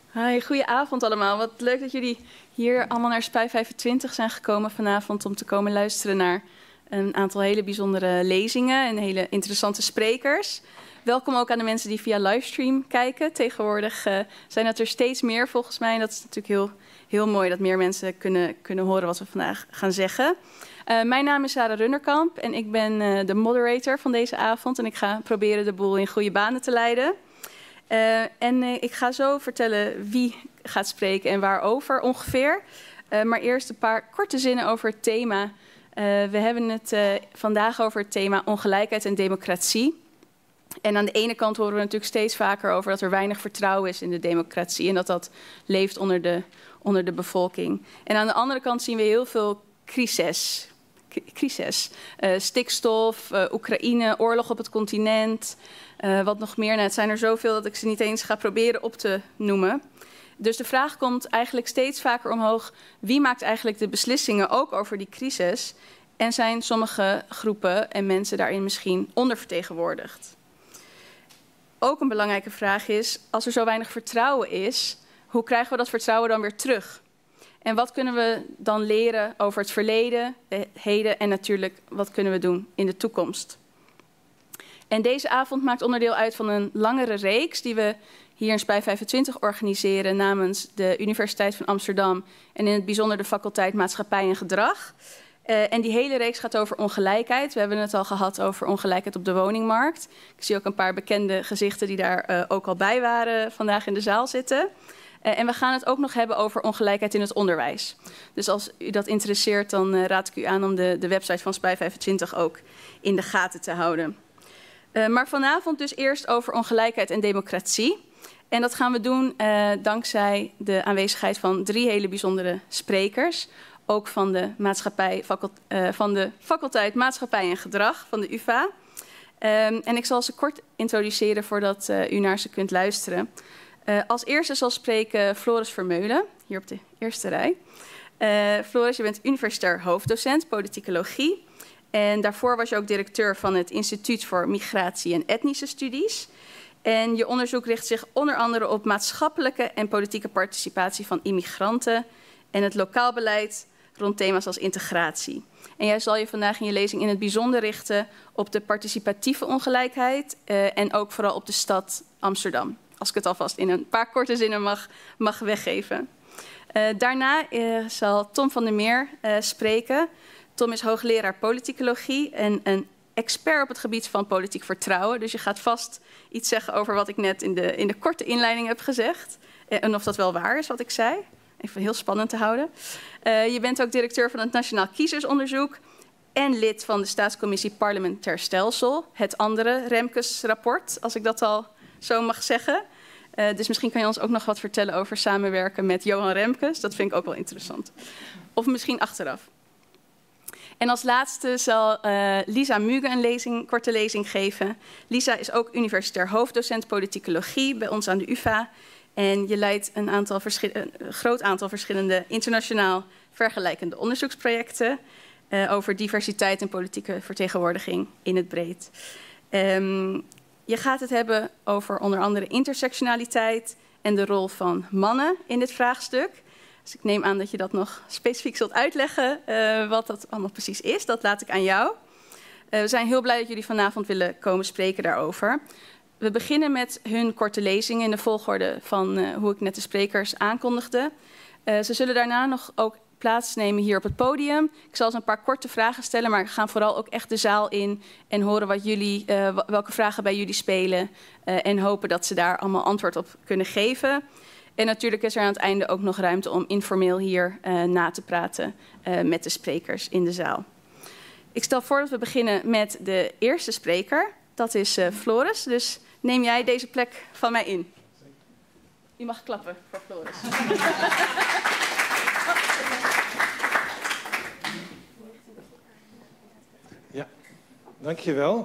Hi, goedenavond allemaal. Wat leuk dat jullie hier allemaal naar Spui 25 zijn gekomen vanavond om te komen luisteren naar een aantal hele bijzondere lezingen en hele interessante sprekers. Welkom ook aan de mensen die via livestream kijken. Tegenwoordig zijn het er steeds meer volgens mij. En dat is natuurlijk heel mooi dat meer mensen kunnen horen wat we vandaag gaan zeggen. Mijn naam is Sarah Runnerkamp en ik ben de moderator van deze avond. En ik ga proberen de boel in goede banen te leiden. Ik ga zo vertellen wie gaat spreken en waarover ongeveer. Maar eerst een paar korte zinnen over het thema. We hebben het vandaag over het thema ongelijkheid en democratie. En aan de ene kant horen we natuurlijk steeds vaker over dat er weinig vertrouwen is in de democratie. En dat leeft onder de bevolking. En aan de andere kant zien we heel veel crises. Stikstof, Oekraïne, oorlog op het continent. Wat nog meer? Nou, het zijn er zoveel dat ik ze niet eens ga proberen op te noemen. Dus de vraag komt eigenlijk steeds vaker omhoog. Wie maakt eigenlijk de beslissingen ook over die crisis? En zijn sommige groepen en mensen daarin misschien ondervertegenwoordigd? Ook een belangrijke vraag is, als er zo weinig vertrouwen is, hoe krijgen we dat vertrouwen dan weer terug? En wat kunnen we dan leren over het verleden, het heden en natuurlijk wat kunnen we doen in de toekomst? En deze avond maakt onderdeel uit van een langere reeks die we hier in Spui 25 organiseren namens de Universiteit van Amsterdam en in het bijzonder de faculteit Maatschappij en Gedrag. En die hele reeks gaat over ongelijkheid. We hebben het al gehad over ongelijkheid op de woningmarkt. Ik zie ook een paar bekende gezichten die daar ook al bij waren vandaag in de zaal zitten. En we gaan het ook nog hebben over ongelijkheid in het onderwijs. Dus als u dat interesseert, dan raad ik u aan om de website van Spui 25 ook in de gaten te houden. Maar vanavond dus eerst over ongelijkheid en democratie. En dat gaan we doen dankzij de aanwezigheid van 3 hele bijzondere sprekers. Ook van de faculteit Maatschappij en Gedrag van de UvA. En ik zal ze kort introduceren voordat u naar ze kunt luisteren. Als eerste zal spreken Floris Vermeulen, hier op de eerste rij. Floris, je bent universitair hoofddocent politicologie. En daarvoor was je ook directeur van het Instituut voor Migratie en Etnische Studies. En je onderzoek richt zich onder andere op maatschappelijke en politieke participatie van immigranten en het lokaal beleid rond thema's als integratie. En jij zal je vandaag in je lezing in het bijzonder richten op de participatieve ongelijkheid en ook vooral op de stad Amsterdam. Als ik het alvast in een paar korte zinnen mag weggeven. Daarna zal Tom van der Meer spreken. Tom is hoogleraar politicologie en een expert op het gebied van politiek vertrouwen. Dus je gaat vast iets zeggen over wat ik net in de korte inleiding heb gezegd. En of dat wel waar is wat ik zei. Even heel spannend te houden. Je bent ook directeur van het Nationaal Kiezersonderzoek en lid van de Staatscommissie Parlementair Stelsel. Het andere Remkes-rapport, als ik dat al zo mag zeggen. Dus misschien kan je ons ook nog wat vertellen over samenwerken met Johan Remkes. Dat vind ik ook wel interessant. Of misschien achteraf. En als laatste zal Lisa Muge een korte lezing geven. Lisa is ook universitair hoofddocent politicologie bij ons aan de UvA. En je leidt een groot aantal verschillende internationaal vergelijkende onderzoeksprojecten over diversiteit en politieke vertegenwoordiging in het breed. Je gaat het hebben over onder andere intersectionaliteit en de rol van mannen in dit vraagstuk. Dus ik neem aan dat je dat nog specifiek zult uitleggen wat dat allemaal precies is. Dat laat ik aan jou. We zijn heel blij dat jullie vanavond willen komen spreken daarover. We beginnen met hun korte lezing in de volgorde van hoe ik net de sprekers aankondigde. Ze zullen daarna nog ook plaatsnemen hier op het podium. Ik zal ze een paar korte vragen stellen, maar we gaan vooral ook echt de zaal in en horen welke vragen bij jullie spelen en hopen dat ze daar allemaal antwoord op kunnen geven. En natuurlijk is er aan het einde ook nog ruimte om informeel hier na te praten met de sprekers in de zaal. Ik stel voor dat we beginnen met de eerste spreker. Dat is Floris, dus neem jij deze plek van mij in. Je mag klappen voor Floris. Ja, dankjewel.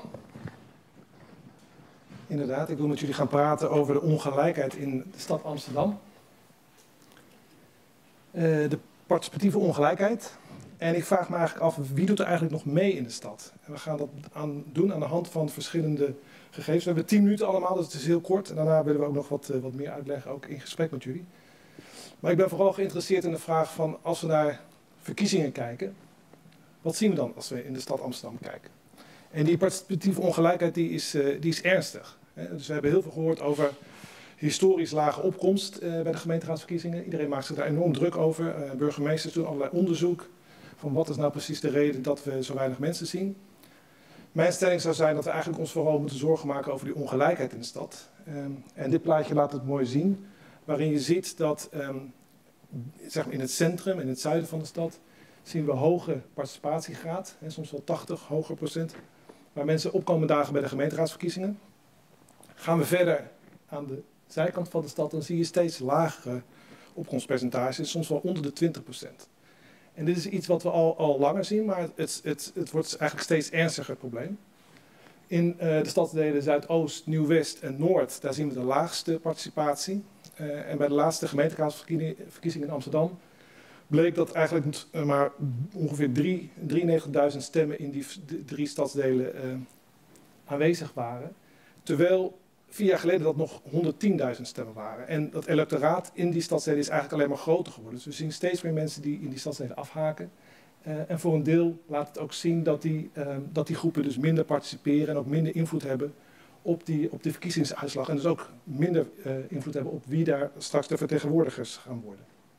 Inderdaad, ik wil met jullie gaan praten over de ongelijkheid in de stad Amsterdam. De participatieve ongelijkheid. En ik vraag me eigenlijk af, wie doet er eigenlijk nog mee in de stad? En we gaan dat doen aan de hand van verschillende gegevens. We hebben 10 minuten allemaal, dus het is heel kort. En daarna willen we ook nog wat meer uitleggen, ook in gesprek met jullie. Maar ik ben vooral geïnteresseerd in de vraag van, als we naar verkiezingen kijken, wat zien we dan als we in de stad Amsterdam kijken? En die participatieve ongelijkheid die is ernstig. Dus we hebben heel veel gehoord over historisch lage opkomst bij de gemeenteraadsverkiezingen. Iedereen maakt zich daar enorm druk over. Burgemeesters doen allerlei onderzoek van wat is nou precies de reden dat we zo weinig mensen zien. Mijn stelling zou zijn dat we eigenlijk ons vooral moeten zorgen maken over die ongelijkheid in de stad. En dit plaatje laat het mooi zien, waarin je ziet dat zeg maar in het centrum, in het zuiden van de stad, zien we hoge participatiegraad, soms wel 80, hoger procent, waar mensen opkomen dagen bij de gemeenteraadsverkiezingen. Gaan we verder aan de zijkant van de stad, dan zie je steeds lagere opkomstpercentages, soms wel onder de 20%. En dit is iets wat we al langer zien, maar het wordt eigenlijk steeds ernstiger probleem. In de stadsdelen Zuidoost, Nieuw-West en Noord, daar zien we de laagste participatie. En bij de laatste gemeenteraadsverkiezingen in Amsterdam bleek dat eigenlijk maar ongeveer 93.000 stemmen in die 3 stadsdelen aanwezig waren. Terwijl 4 jaar geleden dat nog 110.000 stemmen waren. En dat electoraat in die stadsdelen is eigenlijk alleen maar groter geworden. Dus we zien steeds meer mensen die in die stadsdelen afhaken. En voor een deel laat het ook zien dat die groepen dus minder participeren en ook minder invloed hebben op de verkiezingsuitslag. En dus ook minder invloed hebben op wie daar straks de vertegenwoordigers gaan worden.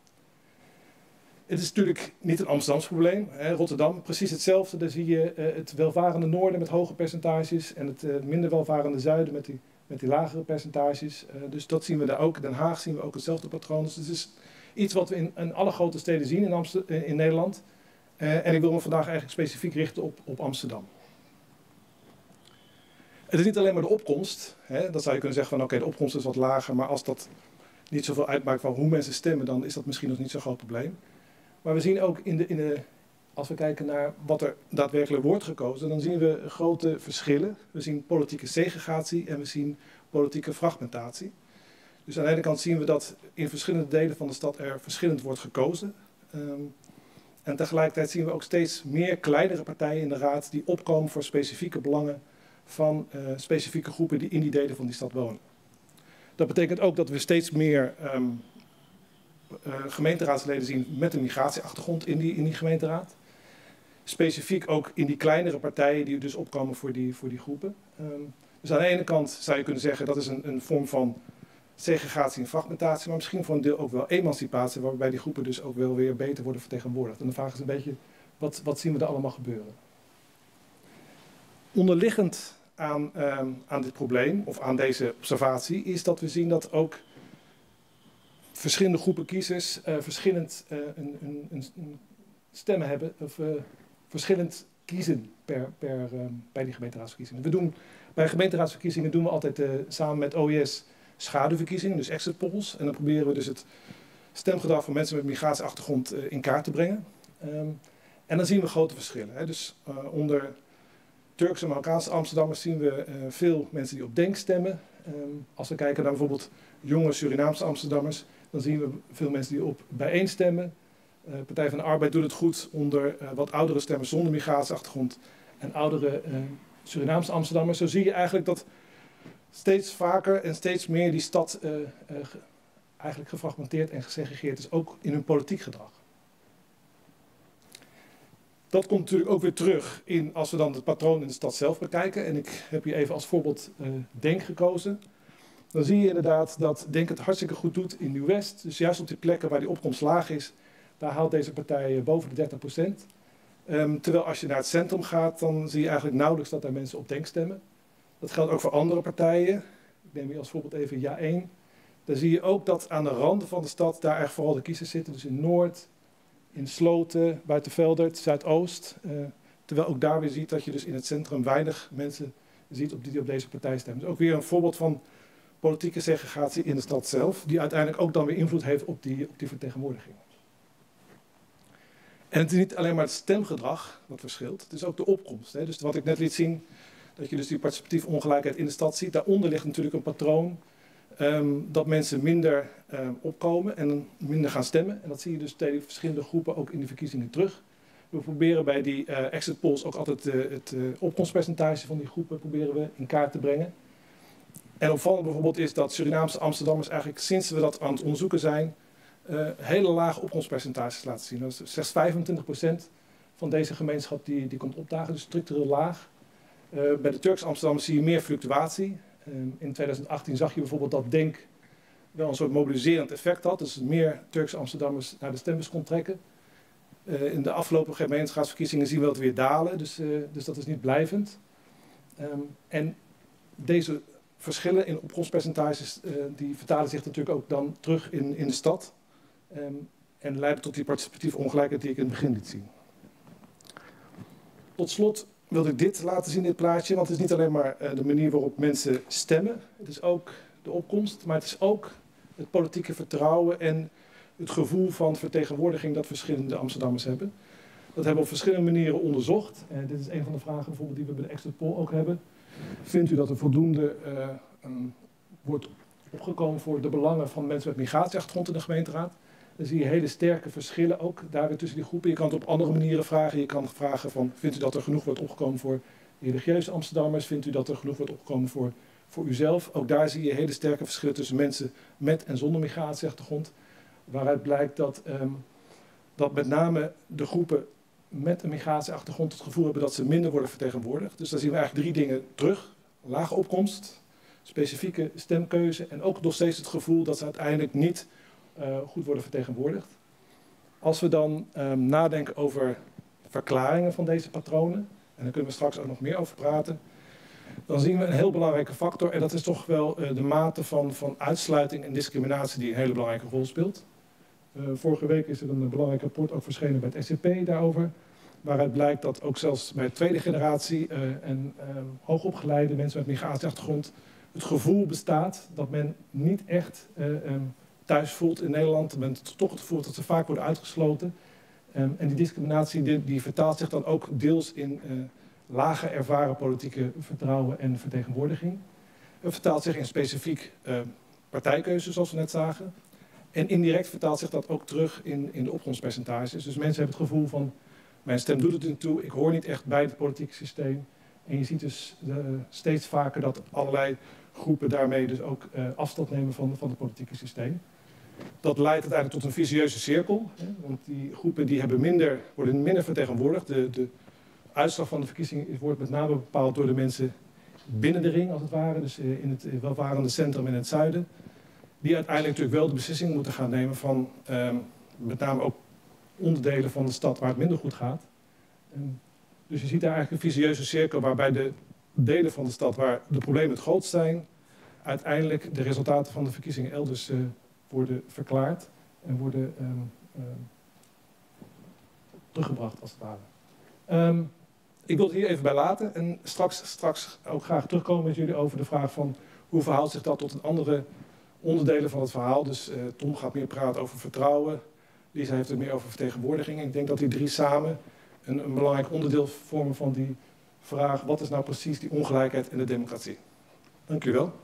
Het is natuurlijk niet een Amsterdams probleem. Rotterdam, precies hetzelfde. Daar zie je het welvarende noorden met hoge percentages en het minder welvarende zuiden met die lagere percentages. Dus dat zien we daar ook. Den Haag zien we ook hetzelfde patroon. Dus het is iets wat we in alle grote steden zien in Nederland. En ik wil me vandaag eigenlijk specifiek richten op Amsterdam. Het is niet alleen maar de opkomst. Dat zou je kunnen zeggen van oké, de opkomst is wat lager. Maar als dat niet zoveel uitmaakt van hoe mensen stemmen, dan is dat misschien nog niet zo'n groot probleem. Maar we zien ook als we kijken naar wat er daadwerkelijk wordt gekozen, dan zien we grote verschillen. We zien politieke segregatie en we zien politieke fragmentatie. Dus aan de ene kant zien we dat in verschillende delen van de stad er verschillend wordt gekozen. En tegelijkertijd zien we ook steeds meer kleinere partijen in de raad die opkomen voor specifieke belangen van specifieke groepen die in die delen van die stad wonen. Dat betekent ook dat we steeds meer gemeenteraadsleden zien met een migratieachtergrond in die gemeenteraad. Specifiek ook in die kleinere partijen die dus opkomen voor die groepen. Dus aan de ene kant zou je kunnen zeggen dat is een vorm van segregatie en fragmentatie, maar misschien voor een deel ook wel emancipatie, waarbij die groepen dus ook wel weer beter worden vertegenwoordigd. En de vraag is een beetje, wat zien we er allemaal gebeuren? Onderliggend aan dit probleem, of aan deze observatie, is dat we zien dat ook verschillende groepen kiezers verschillend een stemmen hebben, of verschillend kiezen bij die gemeenteraadsverkiezingen. Bij gemeenteraadsverkiezingen doen we altijd samen met OIS schaduwverkiezingen, dus exit polls. En dan proberen we dus het stemgedrag van mensen met migratieachtergrond in kaart te brengen. En dan zien we grote verschillen. Dus onder Turkse en Marokkaanse Amsterdammers zien we veel mensen die op Denk stemmen. Als we kijken naar bijvoorbeeld jonge Surinaamse Amsterdammers, dan zien we veel mensen die op Bijeen stemmen. Partij van de Arbeid doet het goed onder wat oudere stemmers zonder migratieachtergrond en oudere Surinaamse Amsterdammers. Zo zie je eigenlijk dat steeds vaker en steeds meer die stad eigenlijk gefragmenteerd en gesegregeerd is, ook in hun politiek gedrag. Dat komt natuurlijk ook weer terug als we dan het patroon in de stad zelf bekijken. En ik heb hier even als voorbeeld Denk gekozen. Dan zie je inderdaad dat Denk het hartstikke goed doet in Nieuw-West. Dus juist op die plekken waar die opkomst laag is, daar haalt deze partij boven de 30%. Terwijl als je naar het centrum gaat, dan zie je eigenlijk nauwelijks dat daar mensen op Denk stemmen. Dat geldt ook voor andere partijen. Ik neem hier als voorbeeld even Ja1. Daar zie je ook dat aan de randen van de stad daar echt vooral de kiezers zitten. Dus in Noord, in Sloten, Buitenveldert, Zuidoost. Terwijl ook daar weer ziet dat je dus in het centrum weinig mensen ziet die op deze partij stemmen. Dus ook weer een voorbeeld van politieke segregatie in de stad zelf, die uiteindelijk ook dan weer invloed heeft op die vertegenwoordiging. En het is niet alleen maar het stemgedrag wat verschilt, het is ook de opkomst. Dus wat ik net liet zien, dat je dus die participatieve ongelijkheid in de stad ziet, daaronder ligt natuurlijk een patroon dat mensen minder opkomen en minder gaan stemmen. En dat zie je dus tegen verschillende groepen ook in de verkiezingen terug. We proberen bij die exit polls ook altijd het opkomstpercentage van die groepen proberen we in kaart te brengen. En opvallend bijvoorbeeld is dat Surinaamse Amsterdammers eigenlijk sinds we dat aan het onderzoeken zijn, hele lage opkomstpercentages laten zien. Dus slechts 25% van deze gemeenschap die komt opdagen, dus structureel laag. Bij de Turkse Amsterdammers zie je meer fluctuatie. In 2018 zag je bijvoorbeeld dat DENK wel een soort mobiliserend effect had. Dus meer Turkse Amsterdammers naar de stembus kon trekken. In de afgelopen gemeenschapsverkiezingen zien we dat weer dalen, dus dat is niet blijvend. En deze verschillen in opkomstpercentages die vertalen zich natuurlijk ook dan terug in de stad. En leiden tot die participatieve ongelijkheid die ik in het begin liet zien. Tot slot wilde ik dit laten zien, dit plaatje. Want het is niet alleen maar de manier waarop mensen stemmen. Het is ook de opkomst, maar het is ook het politieke vertrouwen en het gevoel van vertegenwoordiging dat verschillende Amsterdammers hebben. Dat hebben we op verschillende manieren onderzocht. Dit is een van de vragen bijvoorbeeld die we bij de exit poll ook hebben. Vindt u dat er voldoende wordt opgekomen voor de belangen van mensen met migratieachtergrond in de gemeenteraad? Dan zie je hele sterke verschillen ook daar weer tussen die groepen. Je kan het op andere manieren vragen. Je kan vragen van, vindt u dat er genoeg wordt opgekomen voor religieuze Amsterdammers? Vindt u dat er genoeg wordt opgekomen voor uzelf? Ook daar zie je hele sterke verschillen tussen mensen met en zonder migratieachtergrond. Waaruit blijkt dat met name de groepen met een migratieachtergrond het gevoel hebben dat ze minder worden vertegenwoordigd. Dus daar zien we eigenlijk 3 dingen terug. Lage opkomst, specifieke stemkeuze en ook nog steeds het gevoel dat ze uiteindelijk niet goed worden vertegenwoordigd. Als we dan nadenken over verklaringen van deze patronen, en daar kunnen we straks ook nog meer over praten, dan zien we een heel belangrijke factor en dat is toch wel de mate van uitsluiting en discriminatie die een hele belangrijke rol speelt. Vorige week is er een belangrijk rapport ook verschenen bij het SCP daarover, waaruit blijkt dat ook zelfs bij de tweede generatie en hoogopgeleide mensen met migratieachtergrond het gevoel bestaat dat men niet echt thuis voelt in Nederland. Men toch het gevoel dat ze vaak worden uitgesloten. En die discriminatie die vertaalt zich dan ook deels in lager ervaren politieke vertrouwen en vertegenwoordiging. Het vertaalt zich in specifiek partijkeuzes, zoals we net zagen. En indirect vertaalt zich dat ook terug in de opkomstpercentages. Dus mensen hebben het gevoel van, mijn stem doet het er niet toe, ik hoor niet echt bij het politieke systeem. En je ziet dus steeds vaker dat allerlei groepen daarmee dus ook afstand nemen van het politieke systeem. Dat leidt uiteindelijk tot een vicieuze cirkel. Hè, want die groepen die worden minder vertegenwoordigd. De uitslag van de verkiezingen wordt met name bepaald door de mensen binnen de ring, als het ware. Dus in het welvarende centrum in het zuiden. Die uiteindelijk natuurlijk wel de beslissing moeten gaan nemen van met name ook onderdelen van de stad waar het minder goed gaat. Dus je ziet daar eigenlijk een vicieuze cirkel waarbij de delen van de stad waar de problemen het grootst zijn, uiteindelijk de resultaten van de verkiezingen elders worden verklaard en worden teruggebracht als het ware. Ik wil het hier even bij laten en straks ook graag terugkomen met jullie over de vraag van hoe verhoudt zich dat tot een andere onderdelen van het verhaal. Dus Tom gaat meer praten over vertrouwen, Lisa heeft het meer over vertegenwoordiging. Ik denk dat die 3 samen een belangrijk onderdeel vormen van die vraag, wat is nou precies die ongelijkheid in de democratie? Dank u wel.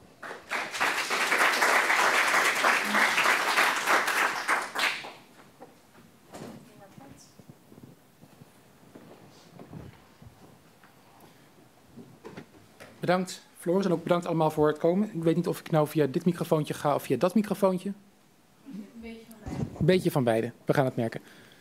Bedankt Floris en ook bedankt allemaal voor het komen. Ik weet niet of ik nou via dit microfoontje ga of via dat microfoontje. Een beetje van beide. We gaan het merken.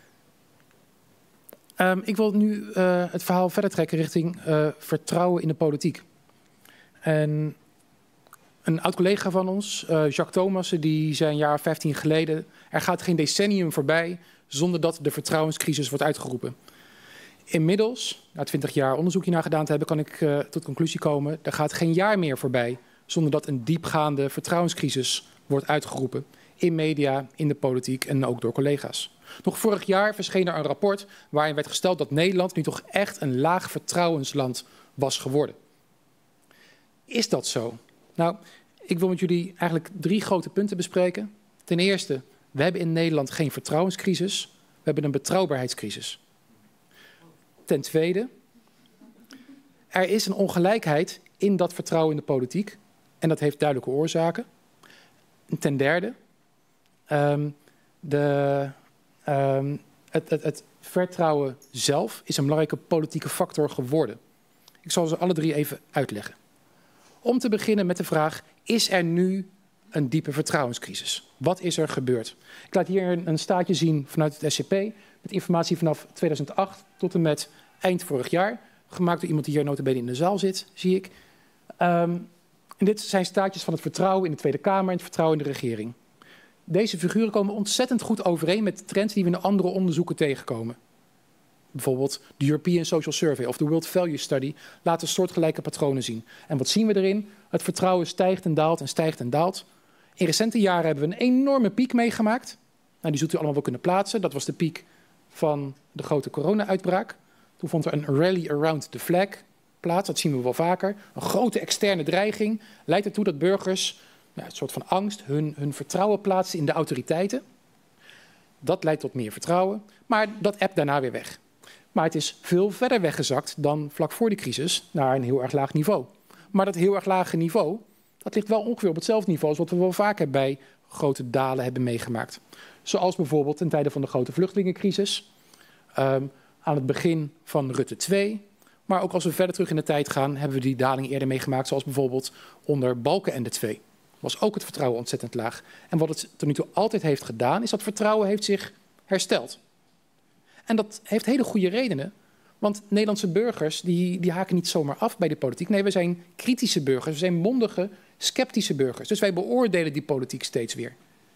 Ik wil nu het verhaal verder trekken richting vertrouwen in de politiek. En een oud-collega van ons, Jacques Thomassen, die zei een jaar of 15 geleden: er gaat geen decennium voorbij zonder dat de vertrouwenscrisis wordt uitgeroepen. Inmiddels, na 20 jaar onderzoek hiernaar gedaan te hebben, kan ik tot de conclusie komen: er gaat geen jaar meer voorbij zonder dat een diepgaande vertrouwenscrisis wordt uitgeroepen. In media, in de politiek en ook door collega's. Nog vorig jaar verscheen er een rapport waarin werd gesteld dat Nederland nu toch echt een laag vertrouwensland was geworden. Is dat zo? Nou, ik wil met jullie eigenlijk 3 grote punten bespreken. Ten eerste, we hebben in Nederland geen vertrouwenscrisis, we hebben een betrouwbaarheidscrisis. Ten tweede, er is een ongelijkheid in dat vertrouwen in de politiek en dat heeft duidelijke oorzaken. En ten derde, vertrouwen zelf is een belangrijke politieke factor geworden. Ik zal ze alle drie even uitleggen. Om te beginnen met de vraag, is er nu een diepe vertrouwenscrisis? Wat is er gebeurd? Ik laat hier een staatje zien vanuit het SCP, met informatie vanaf 2008 tot en met eind vorig jaar. Gemaakt door iemand die hier nota bene in de zaal zit, zie ik. En dit zijn staatjes van het vertrouwen in de Tweede Kamer en het vertrouwen in de regering. Deze figuren komen ontzettend goed overeen met de trends die we in andere onderzoeken tegenkomen. Bijvoorbeeld de European Social Survey of de World Value Study laten soortgelijke patronen zien. En wat zien we erin? Het vertrouwen stijgt en daalt en stijgt en daalt. In recente jaren hebben we een enorme piek meegemaakt. Nou, die zult u allemaal wel kunnen plaatsen. Dat was de piek van de grote corona-uitbraak. Toen vond er een rally around the flag plaats. Dat zien we wel vaker. Een grote externe dreiging leidt ertoe dat burgers een soort van angst hun vertrouwen plaatsen in de autoriteiten. Dat leidt tot meer vertrouwen, maar dat ebbt daarna weer weg. Maar het is veel verder weggezakt dan vlak voor de crisis naar een heel erg laag niveau. Maar dat heel erg lage niveau, dat ligt wel ongeveer op hetzelfde niveau als wat we wel vaker bij grote dalen hebben meegemaakt. Zoals bijvoorbeeld ten tijde van de grote vluchtelingencrisis, aan het begin van Rutte 2. Maar ook als we verder terug in de tijd gaan, hebben we die daling eerder meegemaakt, zoals bijvoorbeeld onder Balkenende 2. Was ook het vertrouwen ontzettend laag. En wat het tot nu toe altijd heeft gedaan, is dat vertrouwen heeft zich hersteld. En dat heeft hele goede redenen. Want Nederlandse burgers die haken niet zomaar af bij de politiek. Nee, we zijn kritische burgers. We zijn mondige, sceptische burgers. Dus wij beoordelen die politiek steeds weer.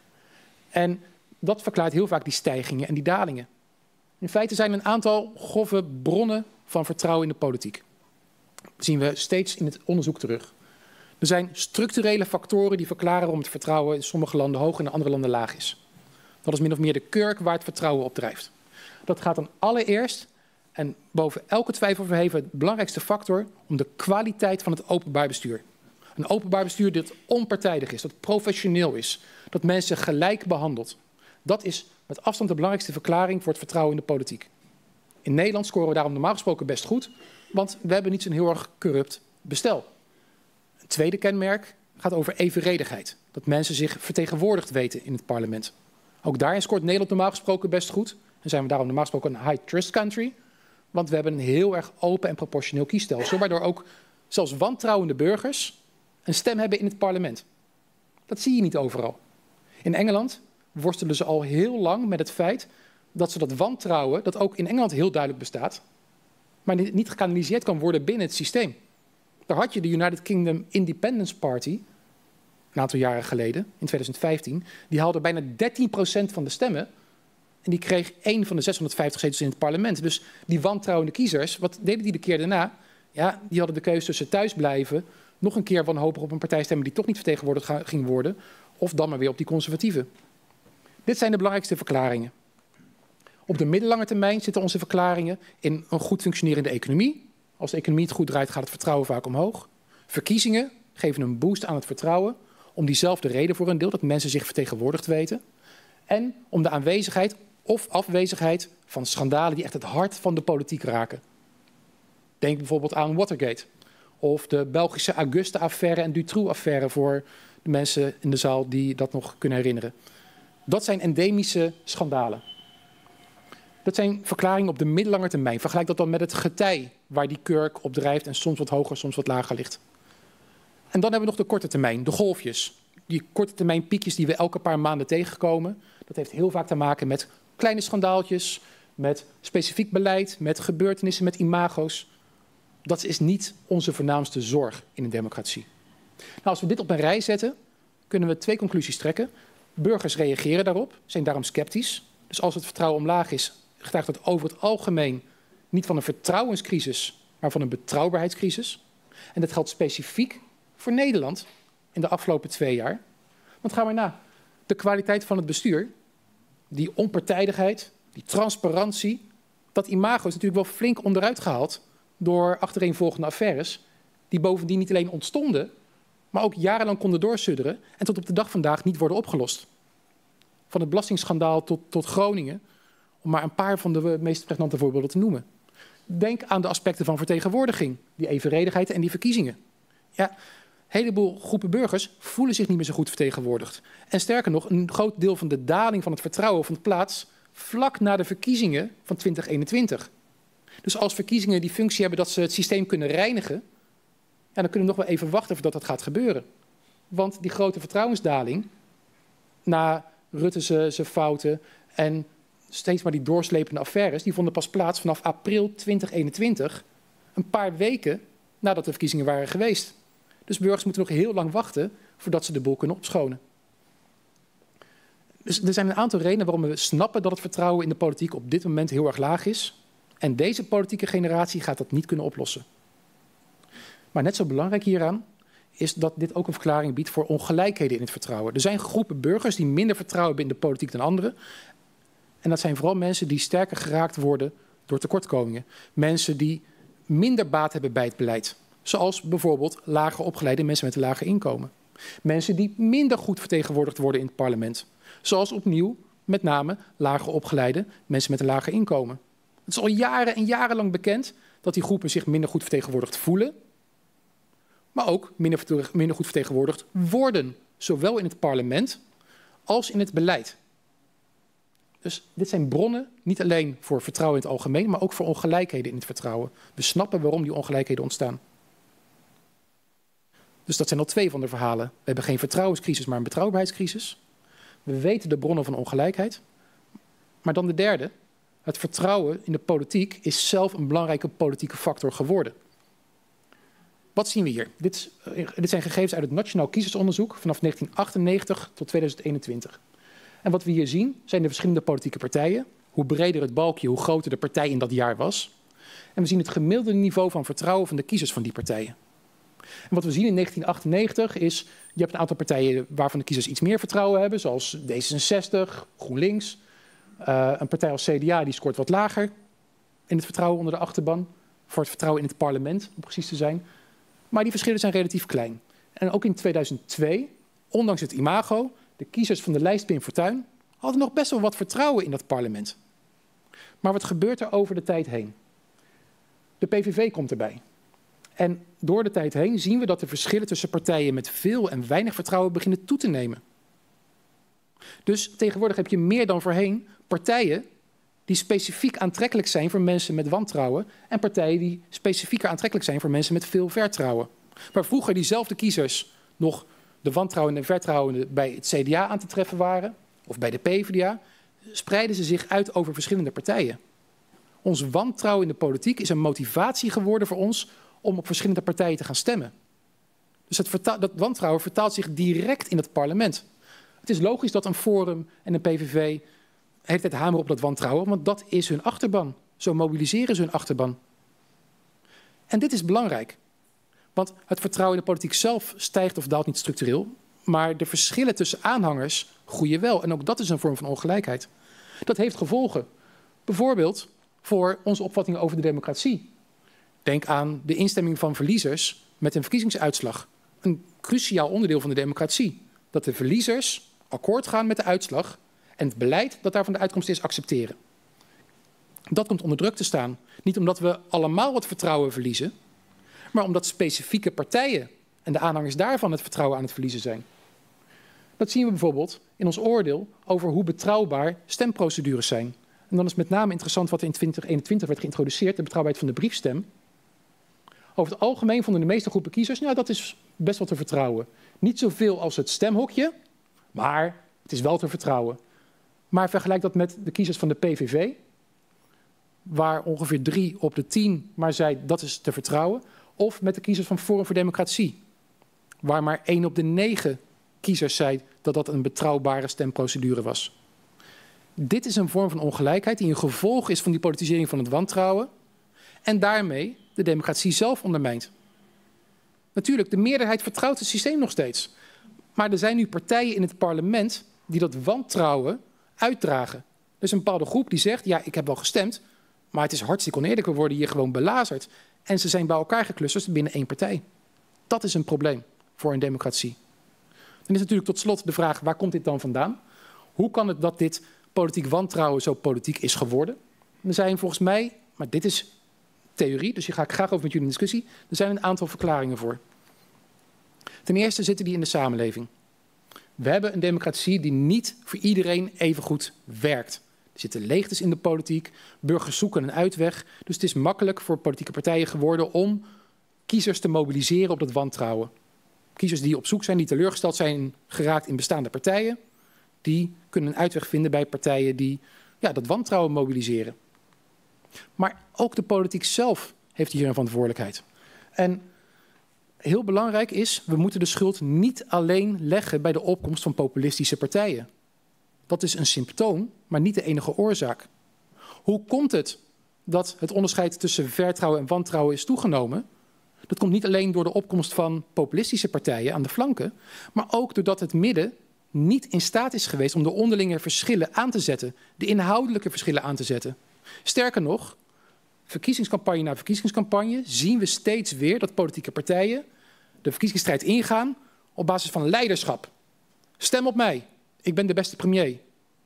En dat verklaart heel vaak die stijgingen en die dalingen. In feite zijn er een aantal grove bronnen van vertrouwen in de politiek. Dat zien we steeds in het onderzoek terug. Er zijn structurele factoren die verklaren waarom het vertrouwen in sommige landen hoog en in andere landen laag is. Dat is min of meer de kurk waar het vertrouwen op drijft. Dat gaat dan allereerst en boven elke twijfel verheven het belangrijkste factor om de kwaliteit van het openbaar bestuur. Een openbaar bestuur dat onpartijdig is, dat professioneel is, dat mensen gelijk behandelt. Dat is met afstand de belangrijkste verklaring voor het vertrouwen in de politiek. In Nederland scoren we daarom normaal gesproken best goed, want we hebben niet zo'n heel erg corrupt bestel. Een tweede kenmerk gaat over evenredigheid. Dat mensen zich vertegenwoordigd weten in het parlement. Ook daarin scoort Nederland normaal gesproken best goed. En zijn we daarom normaal gesproken een high trust country. Want we hebben een heel erg open en proportioneel kiesstelsel. Waardoor ook zelfs wantrouwende burgers een stem hebben in het parlement. Dat zie je niet overal. In Engeland worstelen ze al heel lang met het feit dat ze dat wantrouwen, dat ook in Engeland heel duidelijk bestaat, maar niet gekanaliseerd kan worden binnen het systeem. Daar had je de United Kingdom Independence Party, een aantal jaren geleden, in 2015. Die haalde bijna 13% van de stemmen. En die kreeg 1 van de 650 zetels in het parlement. Dus die wantrouwende kiezers, wat deden die de keer daarna? Ja, die hadden de keuze tussen thuisblijven, nog een keer wanhopig op een partij stemmen die toch niet vertegenwoordigd ging worden, of dan maar weer op die conservatieven. Dit zijn de belangrijkste verklaringen. Op de middellange termijn zitten onze verklaringen in een goed functionerende economie. Als de economie het goed draait, gaat het vertrouwen vaak omhoog. Verkiezingen geven een boost aan het vertrouwen, om diezelfde reden voor een deel, dat mensen zich vertegenwoordigd weten. En om de aanwezigheid of afwezigheid van schandalen die echt het hart van de politiek raken. Denk bijvoorbeeld aan Watergate. Of de Belgische Auguste-affaire en Dutroux-affaire voor de mensen in de zaal die dat nog kunnen herinneren. Dat zijn endemische schandalen. Dat zijn verklaringen op de middellange termijn. Vergelijk dat dan met het getij waar die kurk op drijft en soms wat hoger, soms wat lager ligt. En dan hebben we nog de korte termijn, de golfjes. Die korte termijn piekjes die we elke paar maanden tegenkomen. Dat heeft heel vaak te maken met kleine schandaaltjes, met specifiek beleid, met gebeurtenissen, met imago's. Dat is niet onze voornaamste zorg in een democratie. Nou, als we dit op een rij zetten, kunnen we 2 conclusies trekken. Burgers reageren daarop, zijn daarom sceptisch. Dus als het vertrouwen omlaag is, getuigt dat over het algemeen niet van een vertrouwenscrisis, maar van een betrouwbaarheidscrisis. En dat geldt specifiek voor Nederland in de afgelopen 2 jaar. Want ga maar na. De kwaliteit van het bestuur, die onpartijdigheid, die transparantie, dat imago is natuurlijk wel flink onderuit gehaald door achtereenvolgende affaires, die bovendien niet alleen ontstonden, maar ook jarenlang konden doorsudderen en tot op de dag vandaag niet worden opgelost. Van het belastingschandaal tot Groningen, om maar een paar van de meest pregnante voorbeelden te noemen. Denk aan de aspecten van vertegenwoordiging, die evenredigheid en die verkiezingen. Ja, een heleboel groepen burgers voelen zich niet meer zo goed vertegenwoordigd. En sterker nog, een groot deel van de daling van het vertrouwen vond plaats vlak na de verkiezingen van 2021. Dus als verkiezingen die functie hebben dat ze het systeem kunnen reinigen, ja, dan kunnen we nog wel even wachten voordat dat gaat gebeuren. Want die grote vertrouwensdaling, na Rutte zijn fouten en steeds maar die doorslepende affaires, die vonden pas plaats vanaf april 2021, een paar weken nadat de verkiezingen waren geweest. Dus burgers moeten nog heel lang wachten voordat ze de boel kunnen opschonen. Dus er zijn een aantal redenen waarom we snappen dat het vertrouwen in de politiek op dit moment heel erg laag is. En deze politieke generatie gaat dat niet kunnen oplossen. Maar net zo belangrijk hieraan is dat dit ook een verklaring biedt voor ongelijkheden in het vertrouwen. Er zijn groepen burgers die minder vertrouwen hebben in de politiek dan anderen. En dat zijn vooral mensen die sterker geraakt worden door tekortkomingen. Mensen die minder baat hebben bij het beleid. Zoals bijvoorbeeld lager opgeleide mensen met een lager inkomen. Mensen die minder goed vertegenwoordigd worden in het parlement. Zoals opnieuw met name lager opgeleide mensen met een lager inkomen. Het is al jaren en jarenlang bekend dat die groepen zich minder goed vertegenwoordigd voelen. Maar ook minder goed vertegenwoordigd worden. Zowel in het parlement als in het beleid. Dus dit zijn bronnen, niet alleen voor vertrouwen in het algemeen, maar ook voor ongelijkheden in het vertrouwen. We snappen waarom die ongelijkheden ontstaan. Dus dat zijn al twee van de verhalen. We hebben geen vertrouwenscrisis, maar een betrouwbaarheidscrisis. We weten de bronnen van ongelijkheid. Maar dan de derde. Het vertrouwen in de politiek is zelf een belangrijke politieke factor geworden. Wat zien we hier? Dit zijn gegevens uit het Nationaal Kiezersonderzoek vanaf 1998 tot 2021. En wat we hier zien zijn de verschillende politieke partijen. Hoe breder het balkje, hoe groter de partij in dat jaar was. En we zien het gemiddelde niveau van vertrouwen van de kiezers van die partijen. En wat we zien in 1998 is, je hebt een aantal partijen waarvan de kiezers iets meer vertrouwen hebben, zoals D66, GroenLinks. Een partij als CDA die scoort wat lager in het vertrouwen onder de achterban. Voor het vertrouwen in het parlement, om precies te zijn. Maar die verschillen zijn relatief klein. En ook in 2002, ondanks het imago, de kiezers van de lijst Pim Fortuyn hadden nog best wel wat vertrouwen in dat parlement. Maar wat gebeurt er over de tijd heen? De PVV komt erbij. En door de tijd heen zien we dat de verschillen tussen partijen met veel en weinig vertrouwen beginnen toe te nemen. Dus tegenwoordig heb je meer dan voorheen partijen die specifiek aantrekkelijk zijn voor mensen met wantrouwen en partijen die specifieker aantrekkelijk zijn voor mensen met veel vertrouwen. Waar vroeger diezelfde kiezers nog de wantrouwende en vertrouwende bij het CDA aan te treffen waren, of bij de PvdA, spreiden ze zich uit over verschillende partijen. Ons wantrouwen in de politiek is een motivatie geworden voor ons om op verschillende partijen te gaan stemmen. Dus dat wantrouwen vertaalt zich direct in het parlement. Het is logisch dat een Forum en een PVV de hele tijd hameren op dat wantrouwen, want dat is hun achterban. Zo mobiliseren ze hun achterban. En dit is belangrijk. Want het vertrouwen in de politiek zelf stijgt of daalt niet structureel, maar de verschillen tussen aanhangers groeien wel. En ook dat is een vorm van ongelijkheid. Dat heeft gevolgen. Bijvoorbeeld voor onze opvattingen over de democratie. Denk aan de instemming van verliezers met een verkiezingsuitslag. Een cruciaal onderdeel van de democratie. Dat de verliezers akkoord gaan met de uitslag en het beleid dat daarvan de uitkomst is accepteren. Dat komt onder druk te staan. Niet omdat we allemaal het vertrouwen verliezen, maar omdat specifieke partijen en de aanhangers daarvan het vertrouwen aan het verliezen zijn. Dat zien we bijvoorbeeld in ons oordeel over hoe betrouwbaar stemprocedures zijn. En dan is met name interessant wat in 2021 werd geïntroduceerd, de betrouwbaarheid van de briefstem. Over het algemeen vonden de meeste groepen kiezers, nou dat is best wel te vertrouwen. Niet zoveel als het stemhokje, maar het is wel te vertrouwen. Maar vergelijk dat met de kiezers van de PVV, waar ongeveer 3 op de 10 maar zei dat is te vertrouwen. Of met de kiezers van Forum voor Democratie, waar maar 1 op de 9 kiezers zei dat dat een betrouwbare stemprocedure was. Dit is een vorm van ongelijkheid die een gevolg is van die politisering van het wantrouwen en daarmee de democratie zelf ondermijnt. Natuurlijk, de meerderheid vertrouwt het systeem nog steeds. Maar er zijn nu partijen in het parlement die dat wantrouwen uitdragen. Er is een bepaalde groep die zegt, ja, ik heb wel gestemd, maar het is hartstikke oneerlijk, we worden hier gewoon belazerd. En ze zijn bij elkaar geclusterd binnen 1 partij. Dat is een probleem voor een democratie. Dan is natuurlijk tot slot de vraag, waar komt dit dan vandaan? Hoe kan het dat dit politiek wantrouwen zo politiek is geworden? Er zijn volgens mij, maar dit is theorie, dus hier ga ik graag over met jullie in discussie. Er zijn een aantal verklaringen voor. Ten eerste zitten die in de samenleving. We hebben een democratie die niet voor iedereen even goed werkt. Er zitten leegtes in de politiek. Burgers zoeken een uitweg. Dus het is makkelijk voor politieke partijen geworden om kiezers te mobiliseren op dat wantrouwen. Kiezers die op zoek zijn, die teleurgesteld zijn geraakt in bestaande partijen, die kunnen een uitweg vinden bij partijen die dat wantrouwen mobiliseren. Maar ook de politiek zelf heeft hier een verantwoordelijkheid. En heel belangrijk is, we moeten de schuld niet alleen leggen bij de opkomst van populistische partijen. Dat is een symptoom, maar niet de enige oorzaak. Hoe komt het dat het onderscheid tussen vertrouwen en wantrouwen is toegenomen? Dat komt niet alleen door de opkomst van populistische partijen aan de flanken, maar ook doordat het midden niet in staat is geweest om de onderlinge verschillen aan te zetten, de inhoudelijke verschillen aan te zetten. Sterker nog, verkiezingscampagne na verkiezingscampagne zien we steeds weer dat politieke partijen de verkiezingsstrijd ingaan op basis van leiderschap. Stem op mij, ik ben de beste premier.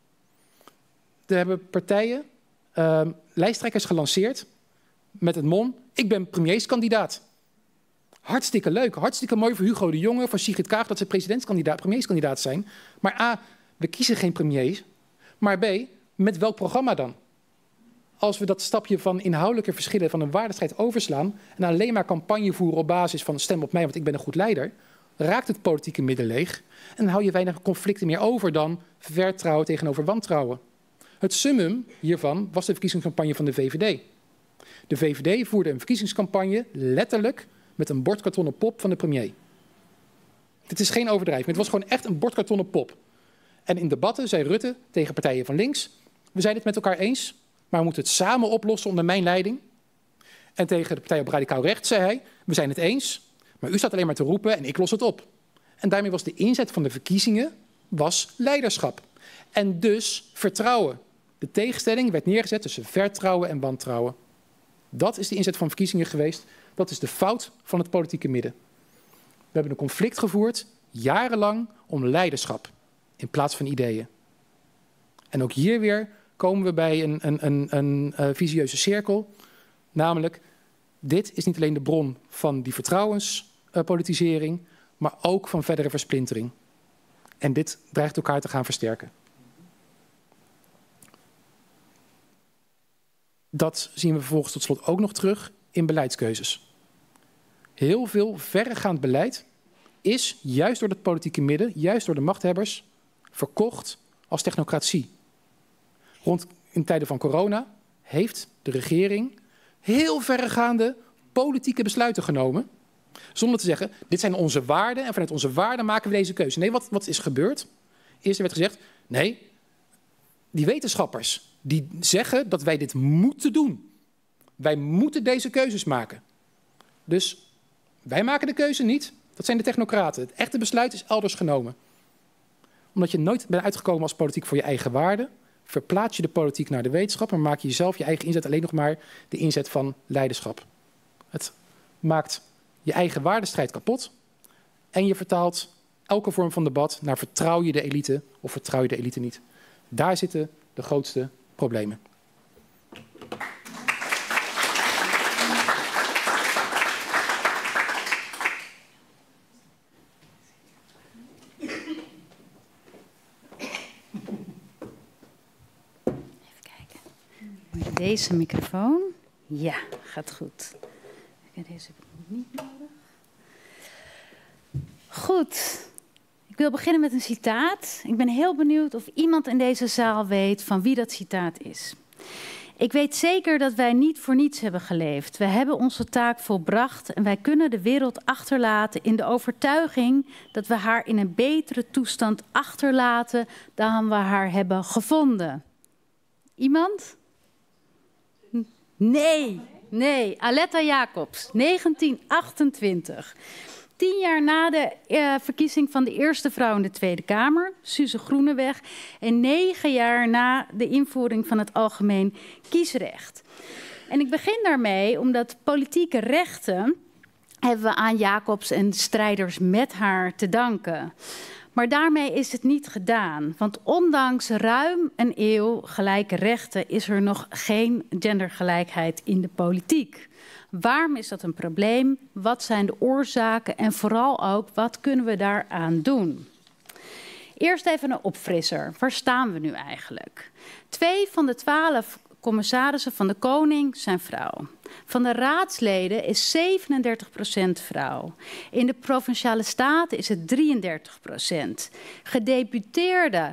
Er hebben partijen lijsttrekkers gelanceerd met het mom, ik ben premierskandidaat. Hartstikke leuk, hartstikke mooi voor Hugo de Jonge, voor Sigrid Kaag dat ze premierskandidaat zijn. Maar A, we kiezen geen premier. Maar B, met welk programma dan? Als we dat stapje van inhoudelijke verschillen van een waardestrijd overslaan en alleen maar campagne voeren op basis van stem op mij, want ik ben een goed leider, raakt het politieke midden leeg en dan hou je weinig conflicten meer over dan vertrouwen tegenover wantrouwen. Het summum hiervan was de verkiezingscampagne van de VVD. De VVD voerde een verkiezingscampagne letterlijk met een bordkartonnen pop van de premier. Dit is geen overdrijving, het was gewoon echt een bordkartonnen pop. En in debatten zei Rutte tegen partijen van links, we zijn het met elkaar eens, maar we moeten het samen oplossen onder mijn leiding. En tegen de partij op radicaal rechts zei hij, we zijn het eens, maar u staat alleen maar te roepen en ik los het op. En daarmee was de inzet van de verkiezingen leiderschap. En dus vertrouwen. De tegenstelling werd neergezet tussen vertrouwen en wantrouwen. Dat is de inzet van verkiezingen geweest. Dat is de fout van het politieke midden. We hebben een conflict gevoerd, jarenlang, om leiderschap in plaats van ideeën. En ook hier weer komen we bij een visieuze cirkel. Namelijk, dit is niet alleen de bron van die vertrouwenspolitisering, maar ook van verdere versplintering. En dit dreigt elkaar te gaan versterken. Dat zien we vervolgens tot slot ook nog terug in beleidskeuzes. Heel veel verregaand beleid is juist door het politieke midden, juist door de machthebbers, verkocht als technocratie. In tijden van corona heeft de regering heel verregaande politieke besluiten genomen. Zonder te zeggen, dit zijn onze waarden en vanuit onze waarden maken we deze keuze. Nee, wat is gebeurd? Eerst werd gezegd, nee, die wetenschappers die zeggen dat wij dit moeten doen. Wij moeten deze keuzes maken. Dus wij maken de keuze niet. Dat zijn de technocraten. Het echte besluit is elders genomen. Omdat je nooit bent uitgekomen als politiek voor je eigen waarden, verplaats je de politiek naar de wetenschap en maak je jezelf je eigen inzet alleen nog maar de inzet van leiderschap. Het maakt je eigen waardestrijd kapot en je vertaalt elke vorm van debat naar vertrouw je de elite of vertrouw je de elite niet. Daar zitten de grootste problemen. Deze microfoon. Ja, gaat goed. Deze heb ik niet nodig. Goed. Ik wil beginnen met een citaat. Ik ben heel benieuwd of iemand in deze zaal weet van wie dat citaat is. Ik weet zeker dat wij niet voor niets hebben geleefd. We hebben onze taak volbracht en wij kunnen de wereld achterlaten in de overtuiging dat we haar in een betere toestand achterlaten dan we haar hebben gevonden. Iemand? Nee. Aletta Jacobs, 1928. 10 jaar na de verkiezing van de eerste vrouw in de Tweede Kamer, Suze Groeneweg, en 9 jaar na de invoering van het algemeen kiesrecht. En ik begin daarmee omdat politieke rechten hebben we aan Jacobs en strijders met haar te danken. Maar daarmee is het niet gedaan, want ondanks ruim een eeuw gelijke rechten is er nog geen gendergelijkheid in de politiek. Waarom is dat een probleem? Wat zijn de oorzaken en vooral ook wat kunnen we daaraan doen? Eerst even een opfrisser. Waar staan we nu eigenlijk? 2 van de 12 commissarissen van de Koning zijn vrouw. Van de raadsleden is 37% vrouw. In de Provinciale Staten is het 33%. Gedeputeerden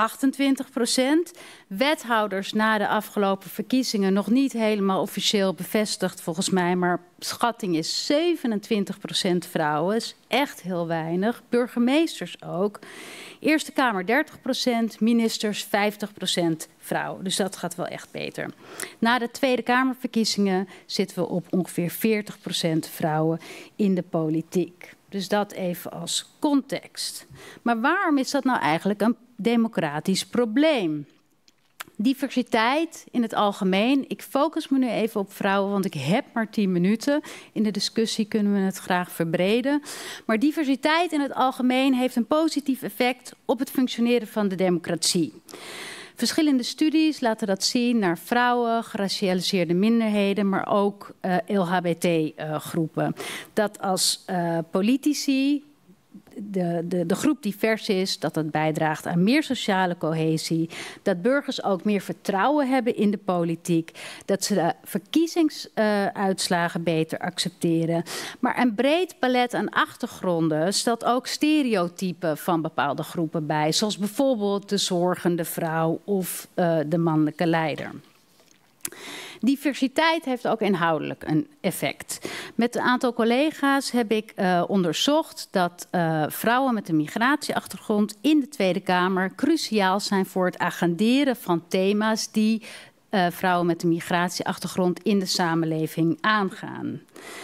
28%. Wethouders na de afgelopen verkiezingen nog niet helemaal officieel bevestigd volgens mij, maar schatting is 27% vrouwen. Is echt heel weinig. Burgemeesters ook. Eerste Kamer 30%, ministers 50% vrouwen. Dus dat gaat wel echt beter. Na de Tweede Kamerverkiezingen zitten we op ongeveer 40% vrouwen in de politiek. Dus dat even als context. Maar waarom is dat nou eigenlijk een democratisch probleem? Diversiteit in het algemeen. Ik focus me nu even op vrouwen, want ik heb maar 10 minuten. In de discussie kunnen we het graag verbreden. Maar diversiteit in het algemeen heeft een positief effect op het functioneren van de democratie. Verschillende studies laten dat zien naar vrouwen, geracialiseerde minderheden, maar ook LHBT-groepen. Dat als politici, de groep divers is, dat dat bijdraagt aan meer sociale cohesie. Dat burgers ook meer vertrouwen hebben in de politiek. Dat ze de verkiezingsuitslagen beter accepteren. Maar een breed palet aan achtergronden stelt ook stereotypen van bepaalde groepen bij. Zoals bijvoorbeeld de zorgende vrouw of de mannelijke leider. Diversiteit heeft ook inhoudelijk een effect. Met een aantal collega's heb ik onderzocht dat vrouwen met een migratieachtergrond in de Tweede Kamer cruciaal zijn voor het agenderen van thema's die vrouwen met een migratieachtergrond in de samenleving aangaan.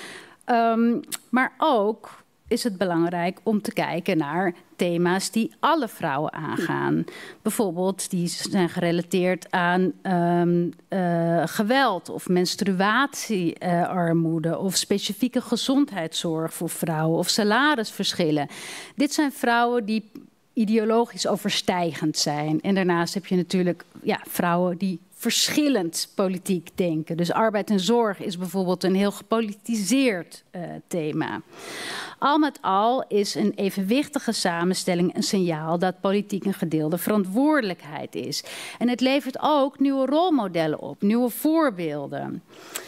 Maar ook is het belangrijk om te kijken naar thema's die alle vrouwen aangaan. Bijvoorbeeld die zijn gerelateerd aan geweld of menstruatiearmoede of specifieke gezondheidszorg voor vrouwen of salarisverschillen. Dit zijn vrouwen die ideologisch overstijgend zijn. En daarnaast heb je natuurlijk vrouwen die verschillend politiek denken. Dus arbeid en zorg is bijvoorbeeld een heel gepolitiseerd thema. Al met al is een evenwichtige samenstelling een signaal dat politiek een gedeelde verantwoordelijkheid is. En het levert ook nieuwe rolmodellen op, nieuwe voorbeelden.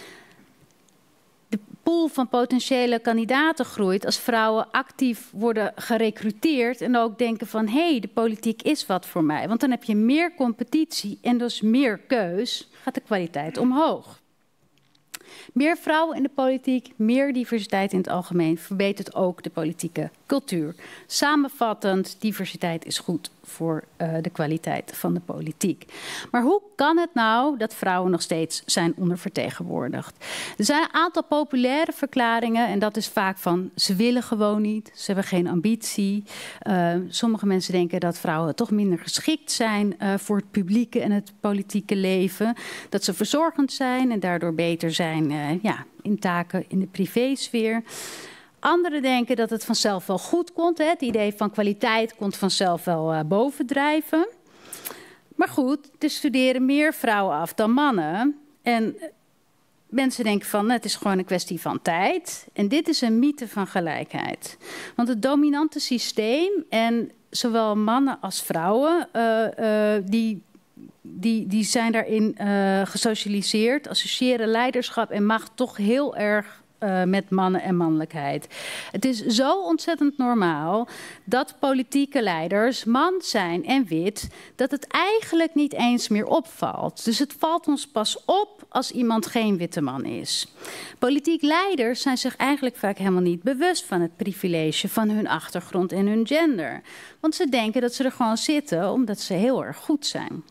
De pool van potentiële kandidaten groeit als vrouwen actief worden gerecruiteerd en ook denken van hé, de politiek is wat voor mij. Want dan heb je meer competitie en dus meer keus, gaat de kwaliteit omhoog. Meer vrouwen in de politiek, meer diversiteit in het algemeen verbetert ook de politieke cultuur. Samenvattend, diversiteit is goed voor de kwaliteit van de politiek. Maar hoe kan het nou dat vrouwen nog steeds zijn ondervertegenwoordigd? Er zijn een aantal populaire verklaringen en dat is vaak van ze willen gewoon niet, ze hebben geen ambitie. Sommige mensen denken dat vrouwen toch minder geschikt zijn voor het publieke en het politieke leven. Dat ze verzorgend zijn en daardoor beter zijn in taken in de privésfeer. Anderen denken dat het vanzelf wel goed komt. Hè? Het idee van kwaliteit komt vanzelf wel bovendrijven. Maar goed, er studeren meer vrouwen af dan mannen. En mensen denken van het is gewoon een kwestie van tijd. En dit is een mythe van gelijkheid. Want het dominante systeem en zowel mannen als vrouwen die zijn daarin gesocialiseerd, associëren leiderschap en macht toch heel erg met mannen en mannelijkheid. Het is zo ontzettend normaal dat politieke leiders man zijn en wit, dat het eigenlijk niet eens meer opvalt. Dus het valt ons pas op als iemand geen witte man is. Politiek leiders zijn zich eigenlijk vaak helemaal niet bewust van het privilege van hun achtergrond en hun gender. Want ze denken dat ze er gewoon zitten omdat ze heel erg goed zijn.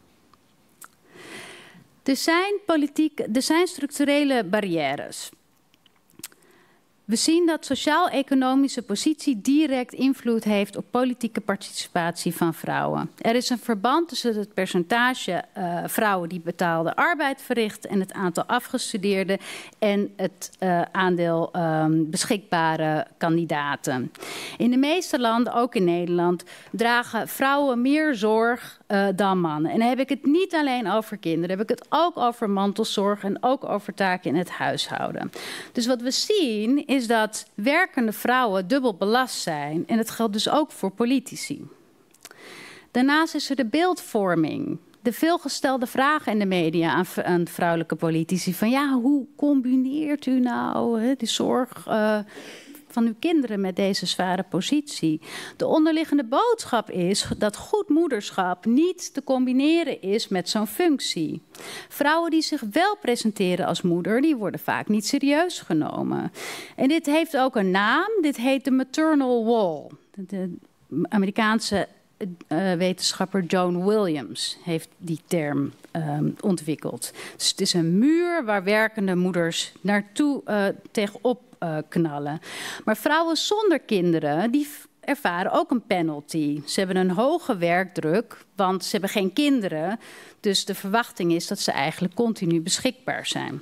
Er zijn structurele barrières. We zien dat sociaal-economische positie direct invloed heeft op politieke participatie van vrouwen. Er is een verband tussen het percentage vrouwen die betaalde arbeid verrichten en het aantal afgestudeerden en het aandeel beschikbare kandidaten. In de meeste landen, ook in Nederland, dragen vrouwen meer zorg dan mannen. En dan heb ik het niet alleen over kinderen, heb ik het ook over mantelzorg en ook over taken in het huishouden. Dus wat we zien is dat werkende vrouwen dubbel belast zijn en het geldt dus ook voor politici. Daarnaast is er de beeldvorming. De veelgestelde vragen in de media aan vrouwelijke politici. Van ja, hoe combineert u nou de zorg van uw kinderen met deze zware positie? De onderliggende boodschap is dat goed moederschap niet te combineren is met zo'n functie. Vrouwen die zich wel presenteren als moeder, die worden vaak niet serieus genomen. En dit heeft ook een naam. Dit heet de maternal wall. De Amerikaanse wetenschapper Joan Williams heeft die term ontwikkeld. Dus het is een muur waar werkende moeders naartoe tegenop knallen. Maar vrouwen zonder kinderen, die ervaren ook een penalty. Ze hebben een hoge werkdruk, want ze hebben geen kinderen. Dus de verwachting is dat ze eigenlijk continu beschikbaar zijn.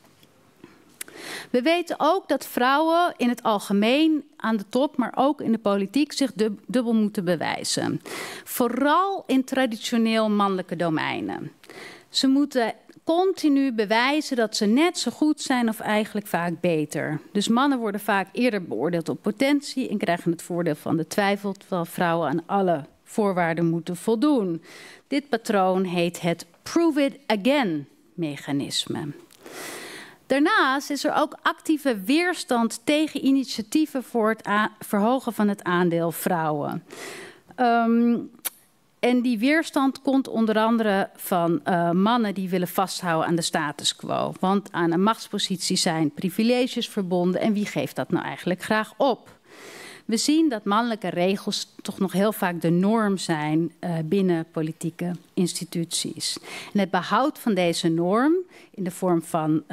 We weten ook dat vrouwen in het algemeen aan de top, maar ook in de politiek, zich dubbel moeten bewijzen. Vooral in traditioneel mannelijke domeinen. Ze moeten continu bewijzen dat ze net zo goed zijn of eigenlijk vaak beter. Dus mannen worden vaak eerder beoordeeld op potentie en krijgen het voordeel van de twijfel, terwijl vrouwen aan alle voorwaarden moeten voldoen. Dit patroon heet het prove it again mechanisme. Daarnaast is er ook actieve weerstand tegen initiatieven voor het verhogen van het aandeel vrouwen. En die weerstand komt onder andere van mannen die willen vasthouden aan de status quo. Want aan een machtspositie zijn privileges verbonden. En wie geeft dat nou eigenlijk graag op? We zien dat mannelijke regels toch nog heel vaak de norm zijn binnen politieke instituties. En het behoud van deze norm in de vorm van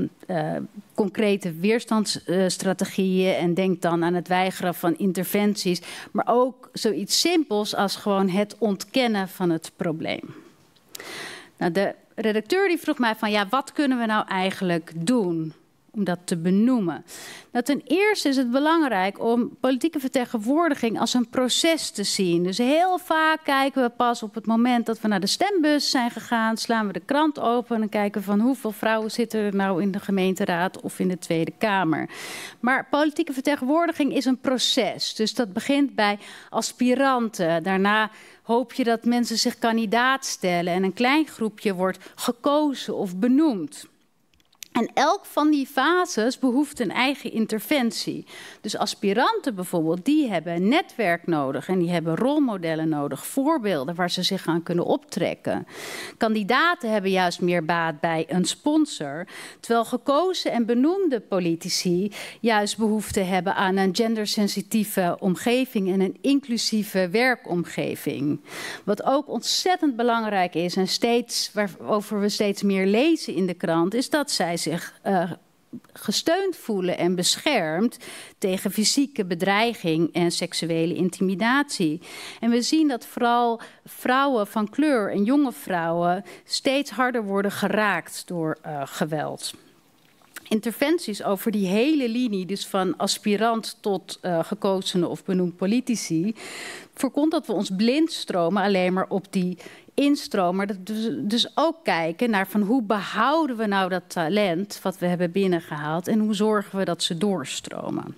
concrete weerstandsstrategieën, en denk dan aan het weigeren van interventies, maar ook zoiets simpels als gewoon het ontkennen van het probleem. Nou, de redacteur die vroeg mij van ja, wat kunnen we nou eigenlijk doen om dat te benoemen? Nou, ten eerste is het belangrijk om politieke vertegenwoordiging als een proces te zien. Dus heel vaak kijken we pas op het moment dat we naar de stembus zijn gegaan, slaan we de krant open en kijken van hoeveel vrouwen zitten er nou in de gemeenteraad of in de Tweede Kamer. Maar politieke vertegenwoordiging is een proces. Dus dat begint bij aspiranten. Daarna hoop je dat mensen zich kandidaat stellen en een klein groepje wordt gekozen of benoemd. En elk van die fases behoeft een eigen interventie. Dus aspiranten bijvoorbeeld, die hebben een netwerk nodig en die hebben rolmodellen nodig, voorbeelden waar ze zich aan kunnen optrekken. Kandidaten hebben juist meer baat bij een sponsor, terwijl gekozen en benoemde politici juist behoefte hebben aan een gendersensitieve omgeving en een inclusieve werkomgeving. Wat ook ontzettend belangrijk is en waarover we steeds meer lezen in de krant, is dat zij zich gesteund voelen en beschermd tegen fysieke bedreiging en seksuele intimidatie. En we zien dat vooral vrouwen van kleur en jonge vrouwen steeds harder worden geraakt door geweld. Interventies over die hele linie, dus van aspirant tot gekozene of benoemd politici, voorkomt dat we ons blind stromen alleen maar op die instroom, maar dus ook kijken naar van hoe behouden we nou dat talent wat we hebben binnengehaald en hoe zorgen we dat ze doorstromen.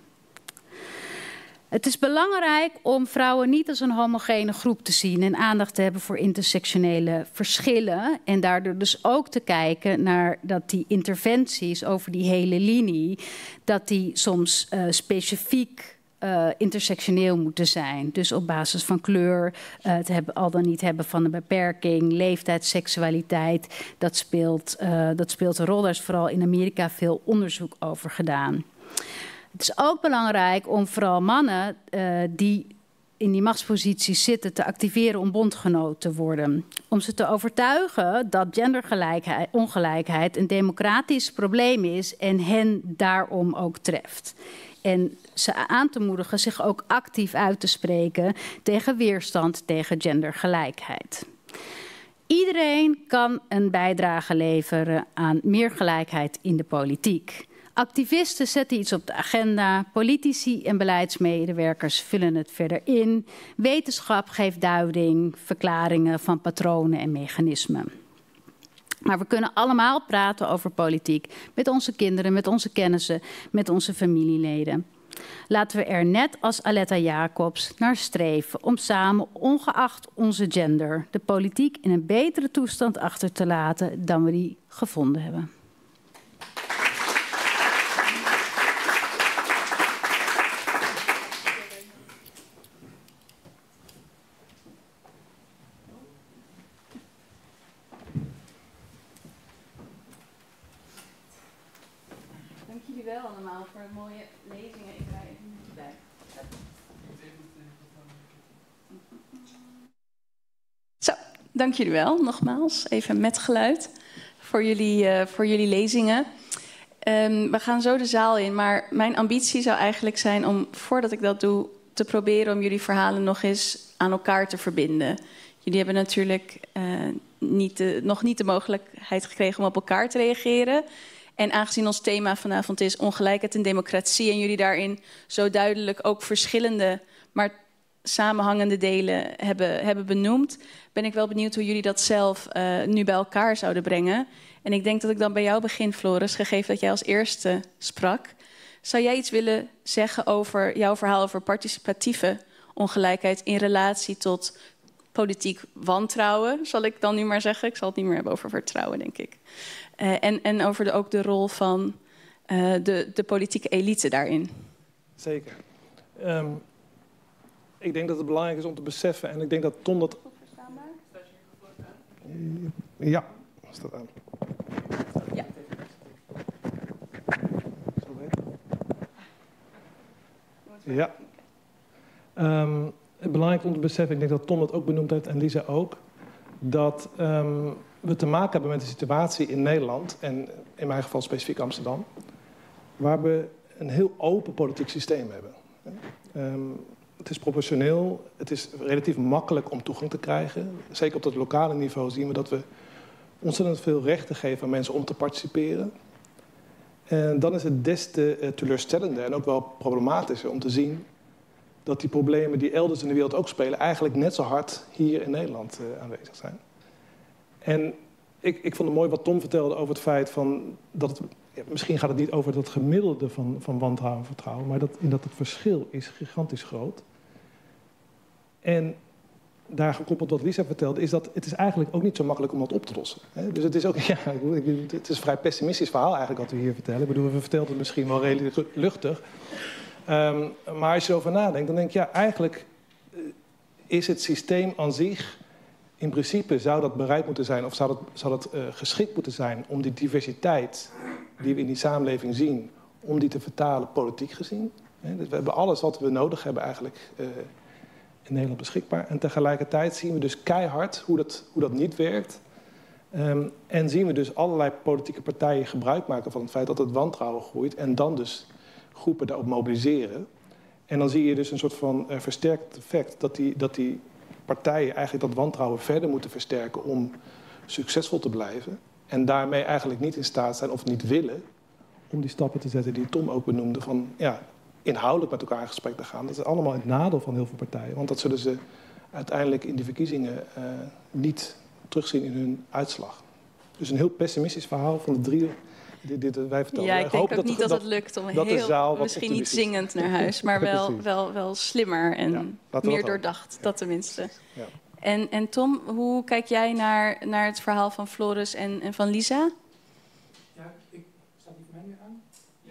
Het is belangrijk om vrouwen niet als een homogene groep te zien en aandacht te hebben voor intersectionele verschillen en daardoor dus ook te kijken naar dat die interventies over die hele linie, dat die soms specifiek intersectioneel moeten zijn. Dus op basis van kleur, het hebben, al dan niet hebben van een beperking, leeftijd, seksualiteit, dat speelt een rol. Daar is vooral in Amerika veel onderzoek over gedaan. Het is ook belangrijk om vooral mannen die in die machtsposities zitten te activeren om bondgenoot te worden. Om ze te overtuigen dat genderongelijkheid een democratisch probleem is en hen daarom ook treft. En ze aan te moedigen zich ook actief uit te spreken tegen weerstand tegen gendergelijkheid. Iedereen kan een bijdrage leveren aan meer gelijkheid in de politiek. Activisten zetten iets op de agenda, politici en beleidsmedewerkers vullen het verder in. Wetenschap geeft duiding, verklaringen van patronen en mechanismen. Maar we kunnen allemaal praten over politiek met onze kinderen, met onze kennissen, met onze familieleden. Laten we er net als Aletta Jacobs naar streven om samen, ongeacht onze gender, de politiek in een betere toestand achter te laten dan we die gevonden hebben. Dank jullie wel allemaal voor de mooie lezingen. Ik ga even bij. Zo, dank jullie wel nogmaals. Even met geluid voor jullie lezingen. We gaan zo de zaal in, maar mijn ambitie zou eigenlijk zijn om, voordat ik dat doe, te proberen om jullie verhalen nog eens aan elkaar te verbinden. Jullie hebben natuurlijk nog niet de mogelijkheid gekregen om op elkaar te reageren. En aangezien ons thema vanavond is ongelijkheid en democratie, en jullie daarin zo duidelijk ook verschillende, maar samenhangende delen hebben benoemd, ben ik wel benieuwd hoe jullie dat zelf nu bij elkaar zouden brengen. En ik denk dat ik dan bij jou begin, Floris, gegeven dat jij als eerste sprak. Zou jij iets willen zeggen over jouw verhaal over participatieve ongelijkheid in relatie tot politiek wantrouwen, zal ik dan nu maar zeggen. Ik zal het niet meer hebben over vertrouwen, denk ik. En over ook de rol van de politieke elite daarin. Zeker. Ik denk dat het belangrijk is om te beseffen, en ik denk dat Tom dat... Ja, staat aan. Ja. Ja. Het belangrijk om te beseffen, ik denk dat Tom dat ook benoemd heeft en Lisa ook, dat we te maken hebben met een situatie in Nederland, en in mijn geval specifiek Amsterdam, waar we een heel open politiek systeem hebben. Het is proportioneel, het is relatief makkelijk om toegang te krijgen. Zeker op dat lokale niveau zien we dat we ontzettend veel rechten geven aan mensen om te participeren. En dan is het des te teleurstellender en ook wel problematischer om te zien dat die problemen die elders in de wereld ook spelen eigenlijk net zo hard hier in Nederland aanwezig zijn. En ik vond het mooi wat Tom vertelde over het feit van dat het, ja, misschien gaat het niet over dat gemiddelde van wantrouwen en vertrouwen, maar dat het verschil is gigantisch groot. En daar gekoppeld wat Lisa vertelde, is dat het is eigenlijk ook niet zo makkelijk om dat op te lossen. Dus het is ook, ja, het is een vrij pessimistisch verhaal eigenlijk wat we hier vertellen. Ik bedoel, we vertellen het misschien wel redelijk luchtig. Maar als je erover nadenkt, dan denk je, ja, eigenlijk is het systeem aan zich, in principe zou dat bereid moeten zijn, of zou dat geschikt moeten zijn om die diversiteit die we in die samenleving zien, om die te vertalen politiek gezien. Dus we hebben alles wat we nodig hebben eigenlijk in Nederland beschikbaar. En tegelijkertijd zien we dus keihard hoe dat niet werkt. En zien we dus allerlei politieke partijen gebruik maken van het feit dat het wantrouwen groeit en dan dus groepen daarop mobiliseren. En dan zie je dus een soort van versterkt effect dat die partijen eigenlijk dat wantrouwen verder moeten versterken om succesvol te blijven. En daarmee eigenlijk niet in staat zijn of niet willen om die stappen te zetten die Tom ook benoemde van ja, inhoudelijk met elkaar in gesprek te gaan. Dat is allemaal het nadeel van heel veel partijen. Want dat zullen ze uiteindelijk in die verkiezingen niet terugzien in hun uitslag. Dus een heel pessimistisch verhaal van de drie die wij vertellen. Ja, ik denk ook niet dat het lukt om heel, misschien niet zingend naar huis, maar wel slimmer en meer doordacht, dat tenminste. Ja. En Tom, hoe kijk jij naar het verhaal van Floris en van Lisa? Ja, staat die voor mij weer aan? Ja.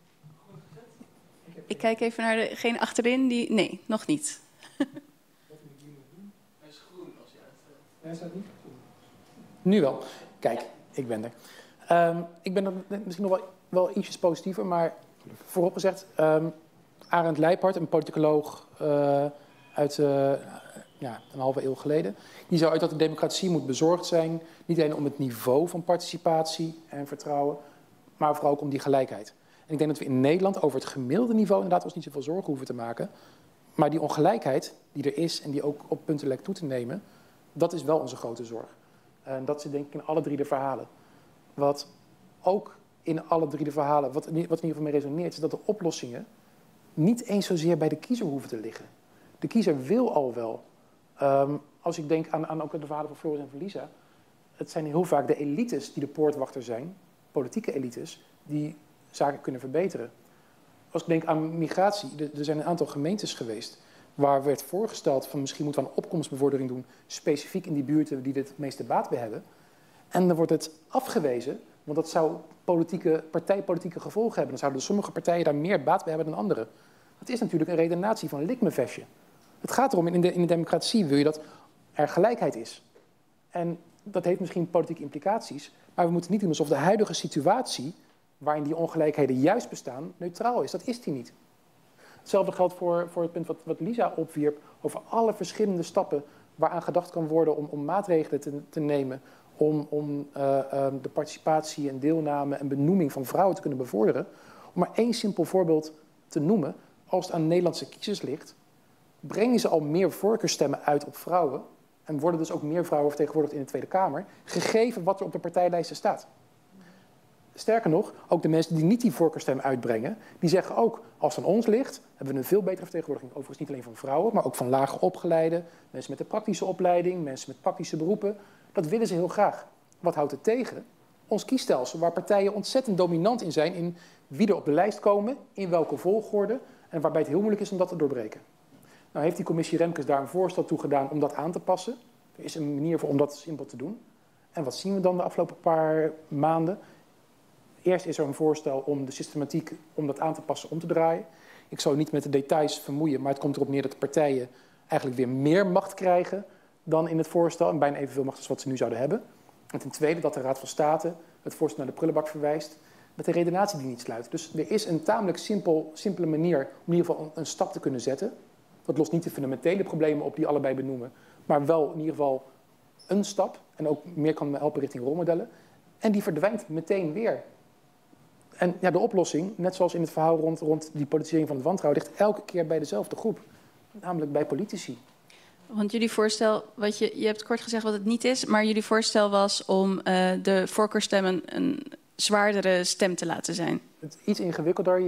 Ik kijk even naar degene achterin die... Nee, nog niet. Wat moet ik hier nog doen? Hij is groen als je uitstelt. Hij staat niet groen. Nu wel. Kijk, ik ben er. Ik ben er misschien nog wel ietsjes positiever, maar voorop gezegd, Arend Leijpart, een politicoloog uit een halve eeuw geleden, die zou uit dat de democratie moet bezorgd zijn, niet alleen om het niveau van participatie en vertrouwen, maar vooral ook om die gelijkheid. En ik denk dat we in Nederland over het gemiddelde niveau inderdaad ons niet zoveel zorgen hoeven te maken, maar die ongelijkheid die er is en die ook op punten lijkt toe te nemen, dat is wel onze grote zorg. En dat zit denk ik in alle drie de verhalen. Wat ook in alle drie de verhalen, wat in ieder geval mee resoneert, is dat de oplossingen niet eens zozeer bij de kiezer hoeven te liggen. De kiezer wil al wel. Als ik denk aan ook de verhalen van Floris en van Lisa, het zijn heel vaak de elites die de poortwachter zijn, politieke elites, die zaken kunnen verbeteren. Als ik denk aan migratie, er zijn een aantal gemeentes geweest waar werd voorgesteld van misschien moeten we een opkomstbevordering doen, specifiek in die buurten die er het meeste baat bij hebben. En dan wordt het afgewezen, want dat zou partijpolitieke gevolgen hebben. Dan zouden sommige partijen daar meer baat bij hebben dan anderen. Dat is natuurlijk een redenatie van een likmevestje. Het gaat erom, in de democratie wil je dat er gelijkheid is. En dat heeft misschien politieke implicaties, maar we moeten niet doen alsof de huidige situatie, waarin die ongelijkheden juist bestaan, neutraal is. Dat is die niet. Hetzelfde geldt voor het punt wat Lisa opwierp over alle verschillende stappen waaraan gedacht kan worden om maatregelen te nemen om de participatie en deelname en benoeming van vrouwen te kunnen bevorderen. Om maar één simpel voorbeeld te noemen, als het aan Nederlandse kiezers ligt, brengen ze al meer voorkeurstemmen uit op vrouwen en worden dus ook meer vrouwen vertegenwoordigd in de Tweede Kamer, gegeven wat er op de partijlijsten staat. Sterker nog, ook de mensen die niet die voorkeurstem uitbrengen, die zeggen ook, als het aan ons ligt, hebben we een veel betere vertegenwoordiging. Overigens niet alleen van vrouwen, maar ook van lager opgeleide, mensen met een praktische opleiding, mensen met praktische beroepen. Dat willen ze heel graag. Wat houdt het tegen? Ons kiesstelsel, waar partijen ontzettend dominant in zijn in wie er op de lijst komen, in welke volgorde, en waarbij het heel moeilijk is om dat te doorbreken. Nou heeft die commissie Remkes daar een voorstel toe gedaan om dat aan te passen. Er is een manier voor om dat simpel te doen. En wat zien we dan de afgelopen paar maanden? Eerst is er een voorstel om de systematiek om dat aan te passen om te draaien. Ik zal u niet met de details vermoeien, maar het komt erop neer dat de partijen eigenlijk weer meer macht krijgen dan in het voorstel en bijna evenveel macht als wat ze nu zouden hebben. En ten tweede dat de Raad van State het voorstel naar de prullenbak verwijst met een redenatie die niet sluit. Dus er is een tamelijk simpele manier om in ieder geval een stap te kunnen zetten. Dat lost niet de fundamentele problemen op die allebei benoemen, maar wel in ieder geval een stap en ook meer kan helpen richting rolmodellen. En die verdwijnt meteen weer. En ja, de oplossing, net zoals in het verhaal rond die politisering van het wantrouwen, ligt elke keer bij dezelfde groep, namelijk bij politici. Want jullie voorstel, je hebt kort gezegd wat het niet is, maar jullie voorstel was om de voorkeurstemmen een zwaardere stem te laten zijn. Het is iets ingewikkelder,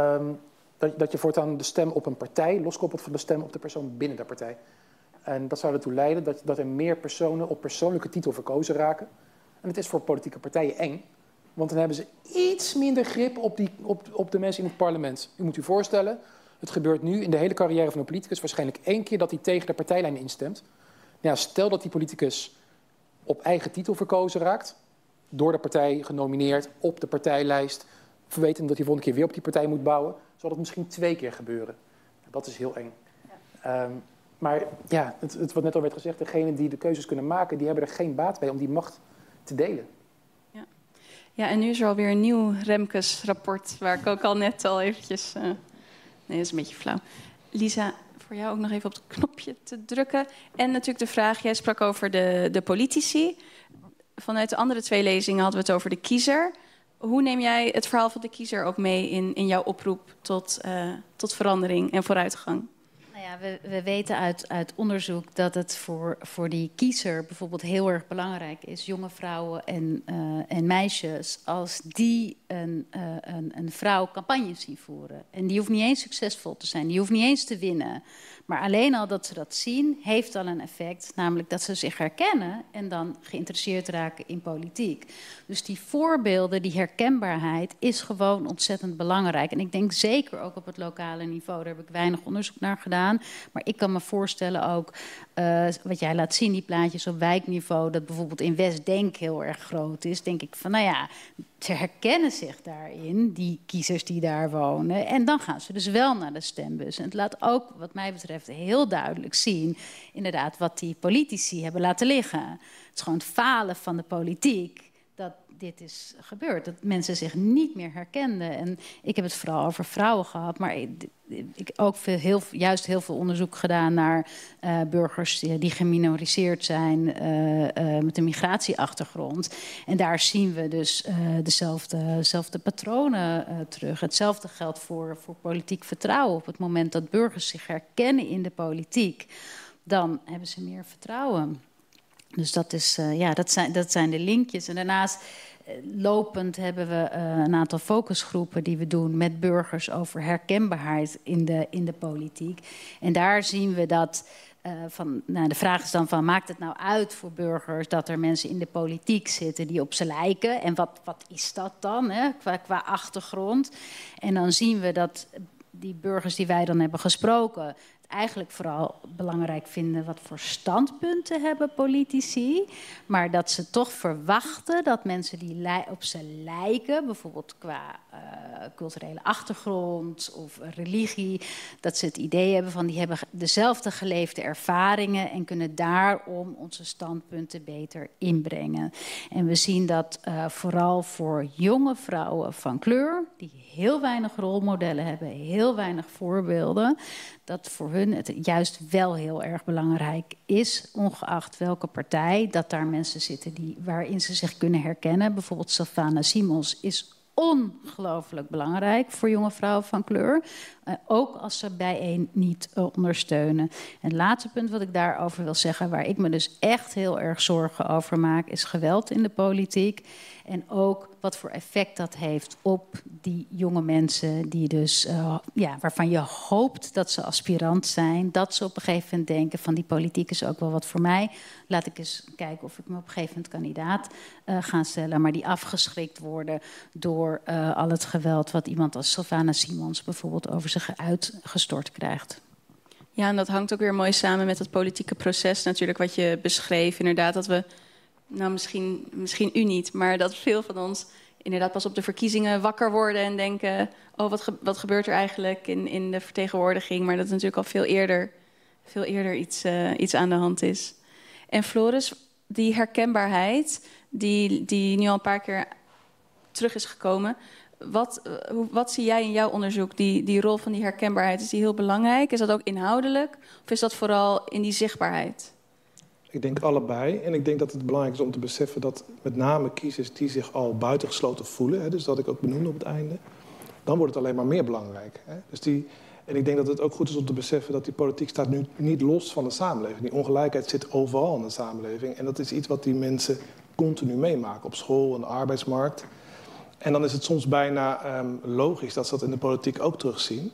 dat je voortaan de stem op een partij loskoppelt van de stem op de persoon binnen de partij. En dat zou ertoe leiden dat er meer personen op persoonlijke titel verkozen raken. En het is voor politieke partijen eng. Want dan hebben ze iets minder grip op de mensen in het parlement. U moet u voorstellen, het gebeurt nu in de hele carrière van een politicus waarschijnlijk 1 keer dat hij tegen de partijlijn instemt. Nou ja, stel dat die politicus op eigen titel verkozen raakt, door de partij genomineerd, op de partijlijst, verweten dat hij volgende keer weer op die partij moet bouwen, zal dat misschien 2 keer gebeuren. Dat is heel eng. Ja. Maar ja, het wat net al werd gezegd, degenen die de keuzes kunnen maken, die hebben er geen baat bij om die macht te delen. Ja, en nu is er alweer een nieuw Remkes-rapport, waar ik ook al net al eventjes... Nee, dat is een beetje flauw. Lisa, voor jou ook nog even op het knopje te drukken. En natuurlijk de vraag, jij sprak over de politici. Vanuit de andere 2 lezingen hadden we het over de kiezer. Hoe neem jij het verhaal van de kiezer ook mee in jouw oproep tot verandering en vooruitgang? Nou ja, we weten uit onderzoek dat het voor die kiezer bijvoorbeeld heel erg belangrijk is, jonge vrouwen en meisjes, als die een vrouw campagnes zien voeren. En die hoeft niet eens succesvol te zijn, die hoeft niet eens te winnen. Maar alleen al dat ze dat zien, heeft al een effect, namelijk dat ze zich herkennen en dan geïnteresseerd raken in politiek. Dus die voorbeelden, die herkenbaarheid, is gewoon ontzettend belangrijk. En ik denk zeker ook op het lokale niveau, daar heb ik weinig onderzoek naar gedaan. Maar ik kan me voorstellen ook, wat jij laat zien, die plaatjes op wijkniveau, dat bijvoorbeeld in Westdenk heel erg groot is, denk ik van, nou ja, ze herkennen zich daarin, die kiezers die daar wonen. En dan gaan ze dus wel naar de stembus. En het laat ook, wat mij betreft, heel duidelijk zien, inderdaad, wat die politici hebben laten liggen. Het is gewoon het falen van de politiek dat dit is gebeurd. Dat mensen zich niet meer herkenden. En ik heb het vooral over vrouwen gehad, maar ik ook juist heel veel onderzoek gedaan naar burgers die geminoriseerd zijn met een migratieachtergrond. En daar zien we dus dezelfde patronen terug. Hetzelfde geldt voor politiek vertrouwen. Op het moment dat burgers zich herkennen in de politiek, dan hebben ze meer vertrouwen. Dus dat zijn de linkjes. En daarnaast lopend hebben we een aantal focusgroepen die we doen met burgers over herkenbaarheid in de politiek. En daar zien we dat de vraag is dan van, maakt het nou uit voor burgers dat er mensen in de politiek zitten die op ze lijken? En wat is dat dan, hè, qua achtergrond? En dan zien we dat die burgers die wij dan hebben gesproken het eigenlijk vooral belangrijk vinden wat voor standpunten hebben politici. Maar dat ze toch verwachten dat mensen die op ze lijken, bijvoorbeeld qua culturele achtergrond of religie, dat ze het idee hebben van die hebben dezelfde geleefde ervaringen en kunnen daarom onze standpunten beter inbrengen. En we zien dat vooral voor jonge vrouwen van kleur, die heel weinig rolmodellen hebben, heel weinig voorbeelden, dat voor hun het juist wel heel erg belangrijk is, ongeacht welke partij, dat daar mensen zitten waarin ze zich kunnen herkennen. Bijvoorbeeld Sylvana Simons is ongelooflijk belangrijk voor jonge vrouwen van kleur. Ook als ze bijeen niet ondersteunen. En het laatste punt wat ik daarover wil zeggen, waar ik me dus echt heel erg zorgen over maak, is geweld in de politiek. En ook wat voor effect dat heeft op die jonge mensen die dus, waarvan je hoopt dat ze aspirant zijn. Dat ze op een gegeven moment denken van die politiek is ook wel wat voor mij. Laat ik eens kijken of ik me op een gegeven moment kandidaat ga stellen. Maar die afgeschrikt worden door al het geweld wat iemand als Sylvana Simons bijvoorbeeld over zich uitgestort krijgt. Ja, en dat hangt ook weer mooi samen met het politieke proces natuurlijk wat je beschreef. Inderdaad, dat we, nou misschien u niet, maar dat veel van ons inderdaad pas op de verkiezingen wakker worden en denken, oh, wat gebeurt er eigenlijk in de vertegenwoordiging? Maar dat natuurlijk al veel eerder iets aan de hand is. En Floris, die herkenbaarheid die nu al een paar keer terug is gekomen, wat zie jij in jouw onderzoek? Die rol van die herkenbaarheid, is die heel belangrijk? Is dat ook inhoudelijk? Of is dat vooral in die zichtbaarheid? Ik denk allebei. En ik denk dat het belangrijk is om te beseffen dat met name kiezers die zich al buitengesloten voelen, hè, dus dat ik ook benoemde op het einde, dan wordt het alleen maar meer belangrijk. Hè. En ik denk dat het ook goed is om te beseffen dat die politiek staat nu niet los van de samenleving. Die ongelijkheid zit overal in de samenleving. En dat is iets wat die mensen continu meemaken op school en de arbeidsmarkt. En dan is het soms bijna logisch dat ze dat in de politiek ook terugzien.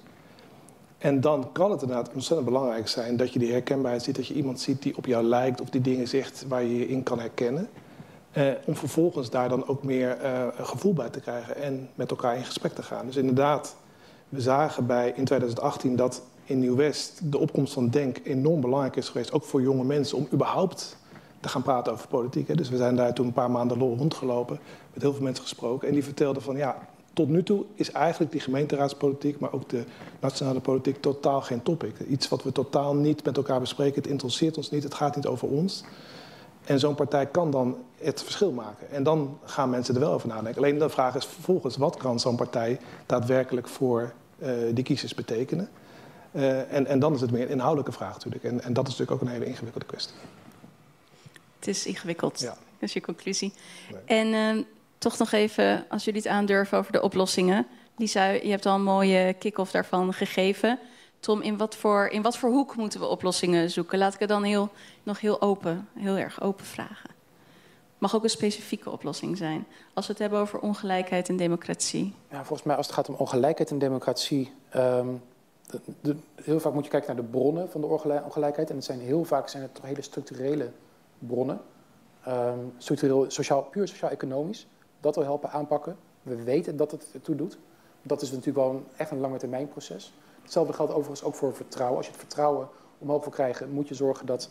En dan kan het inderdaad ontzettend belangrijk zijn dat je die herkenbaarheid ziet, dat je iemand ziet die op jou lijkt of die dingen zegt waar je je in kan herkennen. Om vervolgens daar dan ook meer een gevoel bij te krijgen en met elkaar in gesprek te gaan. Dus inderdaad, we zagen in 2018 dat in Nieuw-West de opkomst van Denk enorm belangrijk is geweest, ook voor jonge mensen, om überhaupt te gaan praten over politiek. Hè. Dus we zijn daar toen een paar maanden rondgelopen, met heel veel mensen gesproken. En die vertelden van, ja, tot nu toe is eigenlijk die gemeenteraadspolitiek, maar ook de nationale politiek, totaal geen topic. Iets wat we totaal niet met elkaar bespreken. Het interesseert ons niet, het gaat niet over ons. En zo'n partij kan dan het verschil maken. En dan gaan mensen er wel over nadenken. Alleen de vraag is vervolgens, wat kan zo'n partij daadwerkelijk voor die kiezers betekenen? En dan is het meer een inhoudelijke vraag natuurlijk. En dat is natuurlijk ook een hele ingewikkelde kwestie. Het is ingewikkeld, ja. Dat is je conclusie. Nee. En toch nog even, als jullie het aandurven over de oplossingen. Lisa, je hebt al een mooie kick-off daarvan gegeven. Tom, in wat voor hoek moeten we oplossingen zoeken? Laat ik het dan heel erg open vragen. Mag ook een specifieke oplossing zijn. Als we het hebben over ongelijkheid en democratie. Ja, volgens mij als het gaat om ongelijkheid en democratie, heel vaak moet je kijken naar de bronnen van de ongelijkheid. En heel vaak zijn het toch hele structurele bronnen. Structureel, puur sociaal-economisch. Dat wil helpen aanpakken. We weten dat het ertoe doet. Dat is natuurlijk wel echt een langetermijnproces. Hetzelfde geldt overigens ook voor vertrouwen. Als je het vertrouwen omhoog wil krijgen, moet je zorgen dat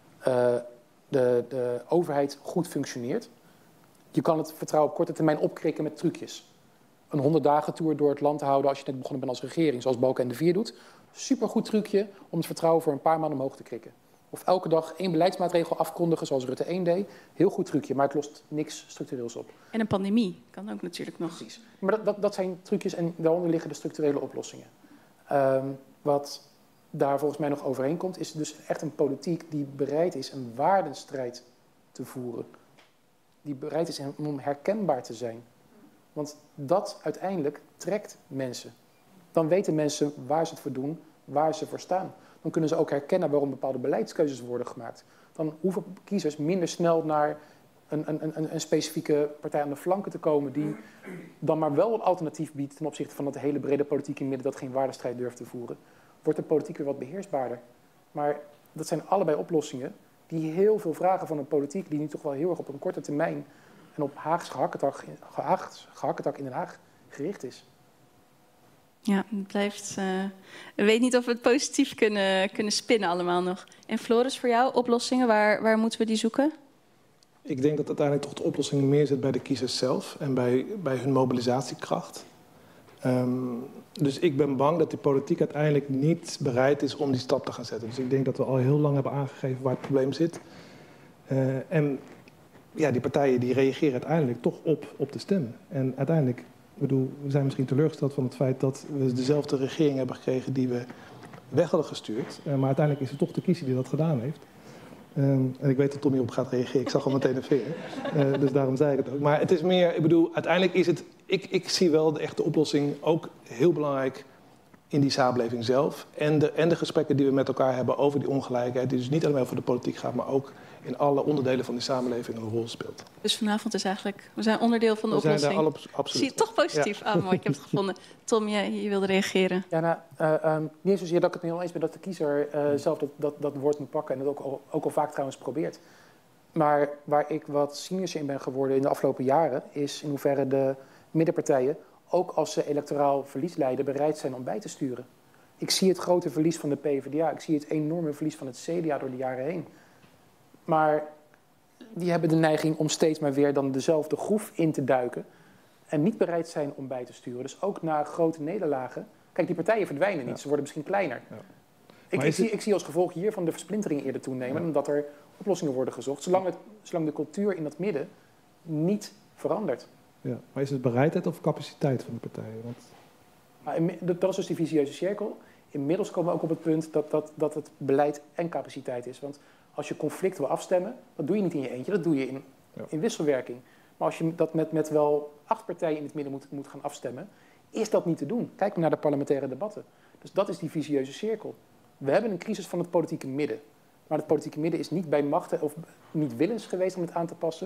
de overheid goed functioneert. Je kan het vertrouwen op korte termijn opkrikken met trucjes. Een 100-dagen-tour door het land te houden als je net begonnen bent als regering, zoals Balken en de Vier doet. Supergoed trucje om het vertrouwen voor een paar maanden omhoog te krikken. Of elke dag 1 beleidsmaatregel afkondigen, zoals Rutte 1 deed. Heel goed trucje, maar het lost niks structureels op. En een pandemie kan ook natuurlijk nog. Precies. Maar dat zijn trucjes en daaronder liggen de structurele oplossingen. Wat daar volgens mij nog overheen komt, is dus echt een politiek die bereid is een waardenstrijd te voeren. Die bereid is om herkenbaar te zijn. Want dat uiteindelijk trekt mensen. Dan weten mensen waar ze het voor doen, waar ze voor staan. Dan kunnen ze ook herkennen waarom bepaalde beleidskeuzes worden gemaakt. Dan hoeven kiezers minder snel naar een specifieke partij aan de flanken te komen die dan maar wel een alternatief biedt ten opzichte van dat hele brede politiek in midden dat geen waardestrijd durft te voeren. Wordt de politiek weer wat beheersbaarder. Maar dat zijn allebei oplossingen die heel veel vragen van een politiek die nu toch wel heel erg op een korte termijn en op Haags gehakketak in Den Haag gericht is. Ja, het blijft... ik weet niet of we het positief kunnen spinnen allemaal nog. En Floris, voor jou, oplossingen, waar moeten we die zoeken? Ik denk dat uiteindelijk toch de oplossing meer zit bij de kiezers zelf en bij hun mobilisatiekracht. Dus ik ben bang dat de politiek uiteindelijk niet bereid is om die stap te gaan zetten. Dus ik denk dat we al heel lang hebben aangegeven waar het probleem zit. En ja, die partijen die reageren uiteindelijk toch op de stemmen. En uiteindelijk, ik bedoel, we zijn misschien teleurgesteld van het feit dat we dezelfde regering hebben gekregen die we weg hadden gestuurd. Maar uiteindelijk is het toch de kiezer die dat gedaan heeft. En ik weet dat Tom hierop gaat reageren. Ik zag al meteen een vinger. Dus daarom zei ik het ook. Maar het is meer, ik bedoel, uiteindelijk is het... Ik zie wel de echte oplossing ook heel belangrijk in die samenleving zelf. En de gesprekken die we met elkaar hebben over die ongelijkheid. Die dus niet alleen over de politiek gaat, maar ook in alle onderdelen van die samenleving een rol speelt. Dus vanavond is eigenlijk... We zijn onderdeel van de oplossing. We zijn daar absoluut. Zie je toch positief? Ja. Mooi, ik heb het gevonden. Tom, je wilde reageren. Ja, niet zozeer dat ik het niet eens ben dat de kiezer zelf dat woord moet pakken. En dat ook al vaak trouwens probeert. Maar waar ik wat cynischer in ben geworden in de afgelopen jaren, is in hoeverre de middenpartijen, ook als ze electoraal verlies lijden, bereid zijn om bij te sturen. Ik zie het grote verlies van de PvdA. Ik zie het enorme verlies van het CDA door de jaren heen. Maar die hebben de neiging om steeds maar weer dan dezelfde groef in te duiken en niet bereid zijn om bij te sturen. Dus ook na grote nederlagen... Kijk, die partijen verdwijnen niet. Ze worden misschien kleiner. Ja. Ik zie als gevolg hiervan de versplintering eerder toenemen, omdat er oplossingen worden gezocht, zolang de cultuur in dat midden niet verandert. Ja, maar is het bereidheid of capaciteit van de partijen? Maar dat is dus die visieuze cirkel. Inmiddels komen we ook op het punt dat het beleid en capaciteit is. Want als je conflict wil afstemmen, dat doe je niet in je eentje, dat doe je in wisselwerking. Maar als je dat met wel 8 partijen in het midden moet gaan afstemmen, is dat niet te doen. Kijk maar naar de parlementaire debatten. Dus dat is die visieuze cirkel. We hebben een crisis van het politieke midden. Maar het politieke midden is niet bij machten of niet willens geweest om het aan te passen.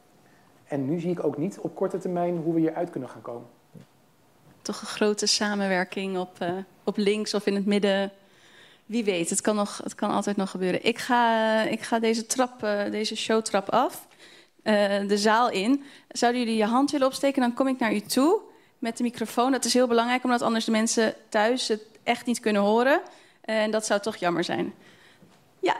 En nu zie ik ook niet op korte termijn hoe we hieruit kunnen gaan komen. Toch een grote samenwerking op links of in het midden. Wie weet, het kan altijd nog gebeuren. Ik ga deze showtrap af, de zaal in. Zouden jullie je hand willen opsteken, dan kom ik naar u toe met de microfoon. Dat is heel belangrijk, omdat anders de mensen thuis het echt niet kunnen horen. En dat zou toch jammer zijn. Ja.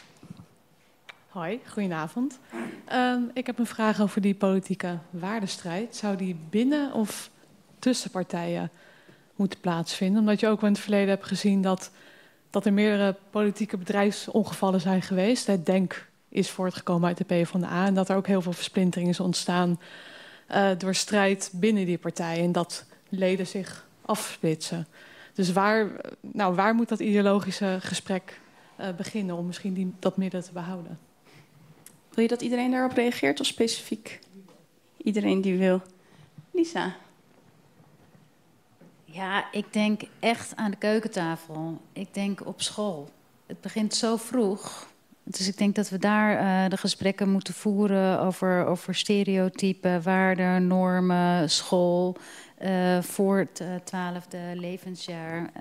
Hoi, goedenavond. Ik heb een vraag over die politieke waardestrijd. Zou die binnen of tussen partijen moeten plaatsvinden? Omdat je ook in het verleden hebt gezien dat er meerdere politieke bedrijfsongevallen zijn geweest. Het Denk is voortgekomen uit de PvdA. En dat er ook heel veel versplintering is ontstaan door strijd binnen die partijen. En dat leden zich afsplitsen. Dus waar moet dat ideologische gesprek beginnen om misschien dat midden te behouden? Wil je dat iedereen daarop reageert of specifiek? Iedereen die wil. Lisa. Ja, ik denk echt aan de keukentafel. Ik denk op school. Het begint zo vroeg. Dus ik denk dat we daar de gesprekken moeten voeren over stereotypen, waarden, normen, school voor het 12e levensjaar.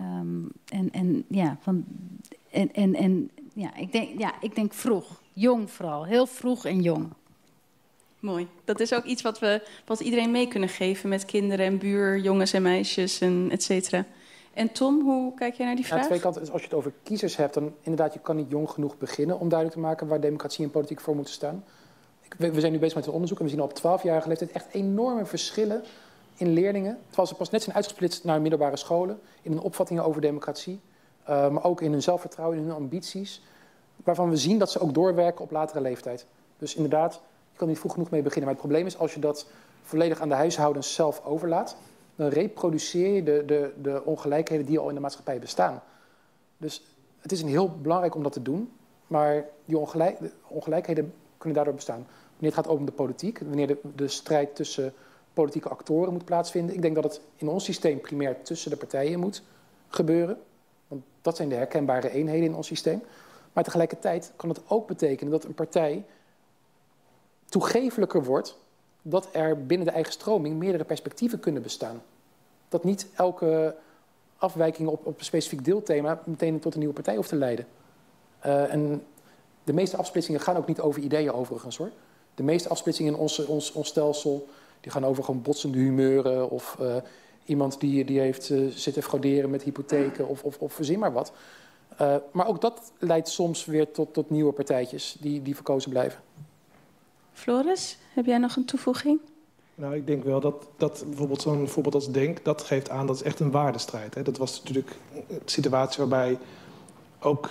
Ik denk vroeg. Jong vooral. Heel vroeg en jong. Mooi. Dat is ook iets wat iedereen mee kunnen geven met kinderen en jongens en meisjes en et cetera. En Tom, hoe kijk jij naar die vraag? Ja, twee kanten. Als je het over kiezers hebt, dan inderdaad, je kan niet jong genoeg beginnen om duidelijk te maken waar democratie en politiek voor moeten staan. We zijn nu bezig met een onderzoek en we zien al op 12-jarige leeftijd echt enorme verschillen in leerlingen. Terwijl ze pas net zijn uitgesplitst naar middelbare scholen, in hun opvattingen over democratie, maar ook in hun zelfvertrouwen, in hun ambities, waarvan we zien dat ze ook doorwerken op latere leeftijd. Dus inderdaad, je kan er niet vroeg genoeg mee beginnen. Maar het probleem is, als je dat volledig aan de huishoudens zelf overlaat, dan reproduceer je de ongelijkheden die al in de maatschappij bestaan. Dus het is heel belangrijk om dat te doen, maar die ongelijkheden kunnen daardoor bestaan. Wanneer het gaat om de politiek, wanneer de strijd tussen politieke actoren moet plaatsvinden. Ik denk dat het in ons systeem primair tussen de partijen moet gebeuren. Want dat zijn de herkenbare eenheden in ons systeem. Maar tegelijkertijd kan het ook betekenen dat een partij toegefelijker wordt, dat er binnen de eigen stroming meerdere perspectieven kunnen bestaan. Dat niet elke afwijking op een specifiek deelthema meteen tot een nieuwe partij hoeft te leiden. En de meeste afsplitsingen gaan ook niet over ideeën overigens, hoor. De meeste afsplitsingen in ons stelsel die gaan over gewoon botsende humeuren of iemand die heeft zitten frauderen met hypotheken of verzin maar wat. Maar ook dat leidt soms weer tot nieuwe partijtjes die verkozen blijven. Floris, heb jij nog een toevoeging? Nou, ik denk wel dat bijvoorbeeld zo'n voorbeeld als Denk, dat geeft aan dat is echt een waardestrijd. Hè. Dat was natuurlijk een situatie waarbij ook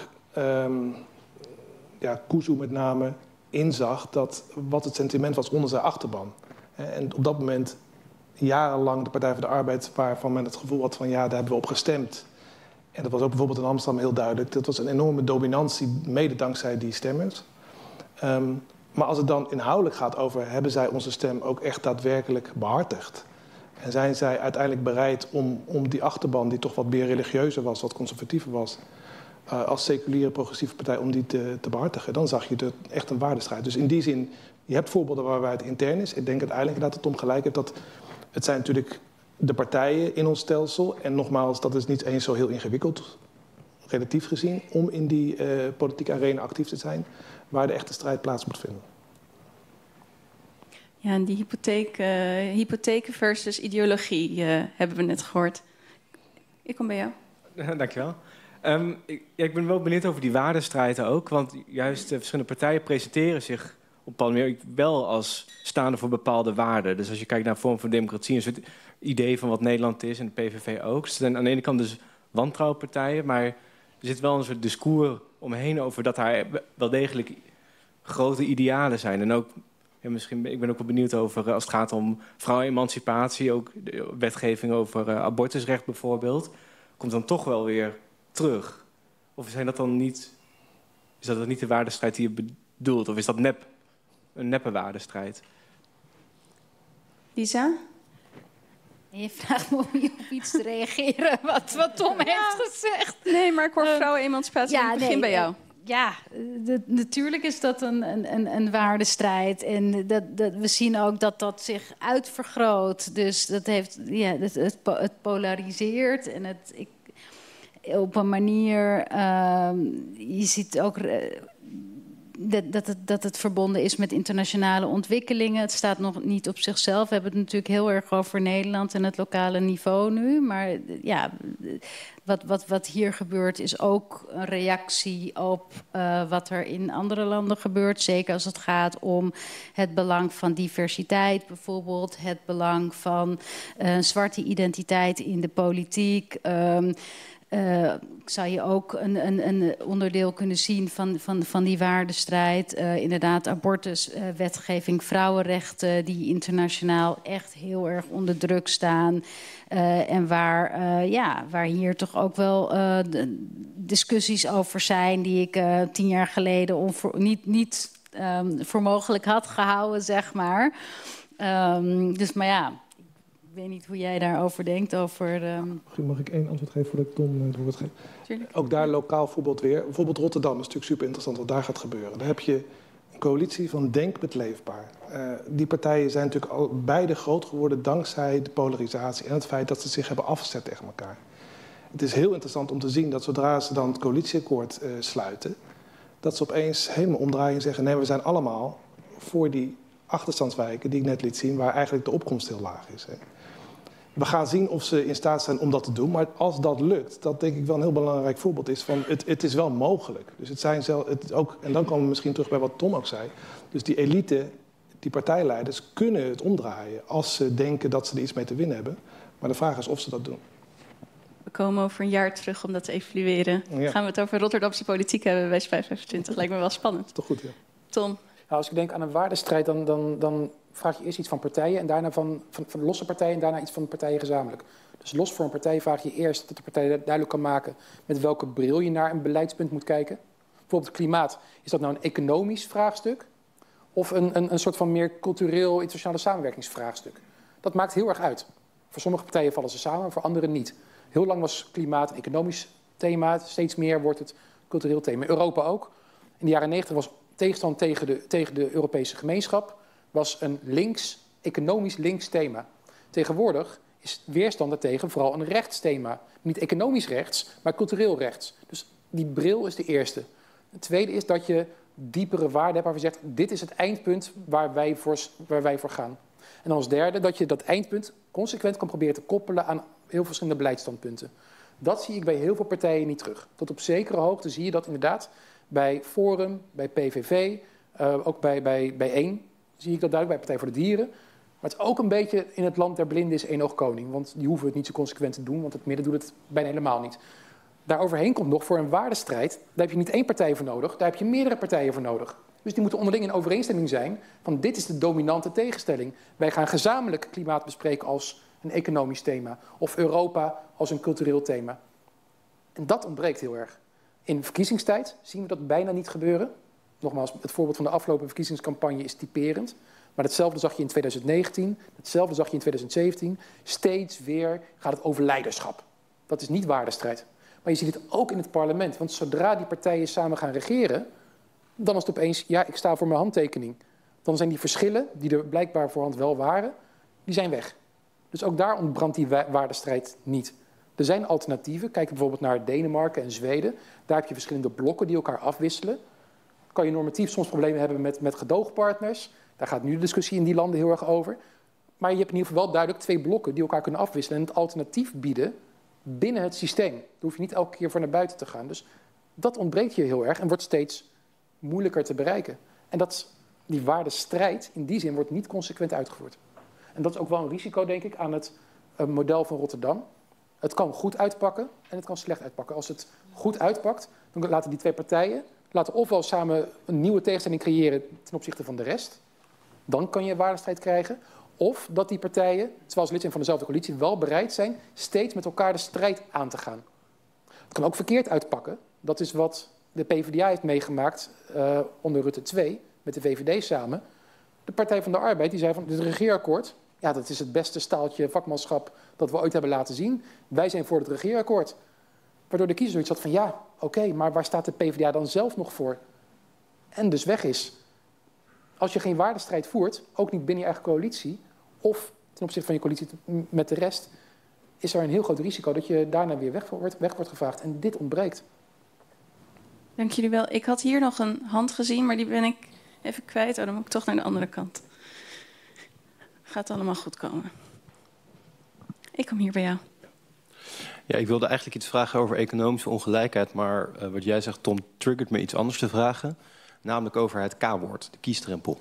Kuzu met name inzag wat het sentiment was onder zijn achterban. En op dat moment jarenlang de Partij voor de Arbeid, waarvan men het gevoel had van ja, daar hebben we op gestemd. En dat was ook bijvoorbeeld in Amsterdam heel duidelijk. Dat was een enorme dominantie, mede dankzij die stemmers. Maar als het dan inhoudelijk gaat over, hebben zij onze stem ook echt daadwerkelijk behartigd? En zijn zij uiteindelijk bereid om die achterban, die toch wat meer religieuzer was, wat conservatiever was, als seculiere progressieve partij, om die te behartigen? Dan zag je echt een waardestrijd. Dus in die zin, je hebt voorbeelden waarbij het intern is. Ik denk uiteindelijk dat het om gelijk heeft dat het zijn natuurlijk de partijen in ons stelsel. En nogmaals, dat is niet eens zo heel ingewikkeld, relatief gezien, om in die politieke arena actief te zijn, waar de echte strijd plaats moet vinden. Ja, en die hypotheken versus ideologie hebben we net gehoord. Ik kom bij jou. Dankjewel. Ik ben wel benieuwd over die waardestrijd ook. Want juist verschillende partijen presenteren zich op een bepaalde manier wel als staande voor bepaalde waarden. Dus als je kijkt naar vorm van democratie, een soort idee van wat Nederland is en de PVV ook. Dus er zijn aan de ene kant dus wantrouwpartijen, maar er zit wel een soort discours omheen over dat daar wel degelijk grote idealen zijn. En ook, ik ben ook wel benieuwd over als het gaat om vrouwenemancipatie, ook de wetgeving over abortusrecht bijvoorbeeld, komt dan toch wel weer terug. Of zijn dat dan niet, is dat dan niet de waardestrijd die je bedoelt? Of is dat een neppe waardestrijd? Lisa? Je vraagt me om op iets te reageren wat Tom heeft gezegd. Nee, maar ik hoor vrouwenemancipatie. Ik begin bij jou. Ja, natuurlijk is dat een waardestrijd. En we zien ook dat zich uitvergroot. Dus dat heeft, het polariseert. En op een manier, je ziet ook dat het verbonden is met internationale ontwikkelingen. Het staat nog niet op zichzelf. We hebben het natuurlijk heel erg over Nederland en het lokale niveau nu. Maar ja, wat hier gebeurt is ook een reactie op wat er in andere landen gebeurt. Zeker als het gaat om het belang van diversiteit bijvoorbeeld. Het belang van zwarte identiteit in de politiek. Zou je ook een onderdeel kunnen zien van die waardestrijd. Inderdaad, abortuswetgeving, vrouwenrechten die internationaal echt heel erg onder druk staan. En waar hier toch ook wel discussies over zijn die ik 10 jaar geleden niet voor mogelijk had gehouden, zeg maar. Dus maar ja, ik weet niet hoe jij daarover denkt. Mag ik één antwoord geven voordat ik Tom het woord geef? Tuurlijk. Ook daar lokaal voorbeeld weer. Bijvoorbeeld Rotterdam is natuurlijk super interessant wat daar gaat gebeuren. Daar heb je een coalitie van Denk met Leefbaar. Die partijen zijn natuurlijk al beide groot geworden dankzij de polarisatie en het feit dat ze zich hebben afgezet tegen elkaar. Het is heel interessant om te zien dat zodra ze dan het coalitieakkoord sluiten, dat ze opeens helemaal omdraaien en zeggen: nee, we zijn allemaal voor die achterstandswijken die ik net liet zien, waar eigenlijk de opkomst heel laag is. Hè. We gaan zien of ze in staat zijn om dat te doen. Maar als dat lukt, dat denk ik wel een heel belangrijk voorbeeld is van het is wel mogelijk. Dus het zijn ook, en dan komen we misschien terug bij wat Tom ook zei. Dus die elite, die partijleiders kunnen het omdraaien als ze denken dat ze er iets mee te winnen hebben. Maar de vraag is of ze dat doen. We komen over een jaar terug om dat te evalueren. Ja. Gaan we het over Rotterdamse politiek hebben bij Spijt 25. Lijkt me wel spannend. Toch goed, ja. Tom? Nou, als ik denk aan een waardestrijd, dan vraag je eerst iets van partijen en daarna van losse partijen en daarna iets van partijen gezamenlijk. Dus los voor een partij vraag je eerst dat de partij duidelijk kan maken met welke bril je naar een beleidspunt moet kijken. Bijvoorbeeld klimaat. Is dat nou een economisch vraagstuk of een soort van meer cultureel internationale samenwerkingsvraagstuk? Dat maakt heel erg uit. Voor sommige partijen vallen ze samen, voor anderen niet. Heel lang was klimaat een economisch thema. Steeds meer wordt het cultureel thema. Europa ook. In de jaren 90 was tegenstand tegen de Europese gemeenschap was een economisch links thema. Tegenwoordig is weerstand daartegen vooral een rechtsthema. Niet economisch rechts, maar cultureel rechts. Dus die bril is de eerste. Het tweede is dat je diepere waarden hebt waarvan je zegt, dit is het eindpunt waar wij voor gaan. En als derde dat je dat eindpunt consequent kan proberen te koppelen aan heel verschillende beleidsstandpunten. Dat zie ik bij heel veel partijen niet terug. Tot op zekere hoogte zie je dat inderdaad bij Forum, bij PVV, ook bij Eén zie ik dat duidelijk, bij Partij voor de Dieren. Maar het is ook een beetje in het land der blinden is één oog koning. Want die hoeven het niet zo consequent te doen, want het midden doet het bijna helemaal niet. Daaroverheen komt nog voor een waardestrijd, daar heb je niet één partij voor nodig, daar heb je meerdere partijen voor nodig. Dus die moeten onderling in overeenstemming zijn van dit is de dominante tegenstelling. Wij gaan gezamenlijk klimaat bespreken als een economisch thema of Europa als een cultureel thema. En dat ontbreekt heel erg. In verkiezingstijd zien we dat bijna niet gebeuren. Nogmaals, het voorbeeld van de afgelopen verkiezingscampagne is typerend. Maar hetzelfde zag je in 2019, hetzelfde zag je in 2017. Steeds weer gaat het over leiderschap. Dat is niet waardestrijd. Maar je ziet het ook in het parlement. Want zodra die partijen samen gaan regeren, dan is het opeens, ja, ik sta voor mijn handtekening. Dan zijn die verschillen, die er blijkbaar voorhand wel waren, die zijn weg. Dus ook daar ontbrandt die waardestrijd niet. Er zijn alternatieven. Kijk bijvoorbeeld naar Denemarken en Zweden. Daar heb je verschillende blokken die elkaar afwisselen. Kan je normatief soms problemen hebben met gedoogpartners. Daar gaat nu de discussie in die landen heel erg over. Maar je hebt in ieder geval wel duidelijk twee blokken die elkaar kunnen afwisselen en het alternatief bieden binnen het systeem. Daar hoef je niet elke keer voor naar buiten te gaan. Dus dat ontbreekt hier heel erg en wordt steeds moeilijker te bereiken. En die waardestrijd in die zin wordt niet consequent uitgevoerd. En dat is ook wel een risico, denk ik, aan het model van Rotterdam. Het kan goed uitpakken en het kan slecht uitpakken. Als het goed uitpakt, dan laten die twee partijen ofwel samen een nieuwe tegenstelling creëren ten opzichte van de rest. Dan kan je een waardestrijd krijgen. Of dat die partijen, terwijl ze lid zijn van dezelfde coalitie, wel bereid zijn steeds met elkaar de strijd aan te gaan. Het kan ook verkeerd uitpakken. Dat is wat de PvdA heeft meegemaakt onder Rutte 2, met de VVD samen. De Partij van de Arbeid die zei van dit regeerakkoord, ja, dat is het beste staaltje vakmanschap dat we ooit hebben laten zien. Wij zijn voor het regeerakkoord. Waardoor de kiezer zoiets had van ja, oké, maar waar staat de PvdA dan zelf nog voor? En dus weg is. Als je geen waardestrijd voert, ook niet binnen je eigen coalitie, of ten opzichte van je coalitie met de rest, is er een heel groot risico dat je daarna weer weg wordt gevraagd. En dit ontbreekt. Dank jullie wel. Ik had hier nog een hand gezien, maar die ben ik even kwijt. Oh, dan moet ik toch naar de andere kant. Gaat allemaal goed komen. Ik kom hier bij jou. Ja, ik wilde eigenlijk iets vragen over economische ongelijkheid, maar wat jij zegt, Tom, triggert me iets anders te vragen. Namelijk over het K-woord, de kiesdrempel.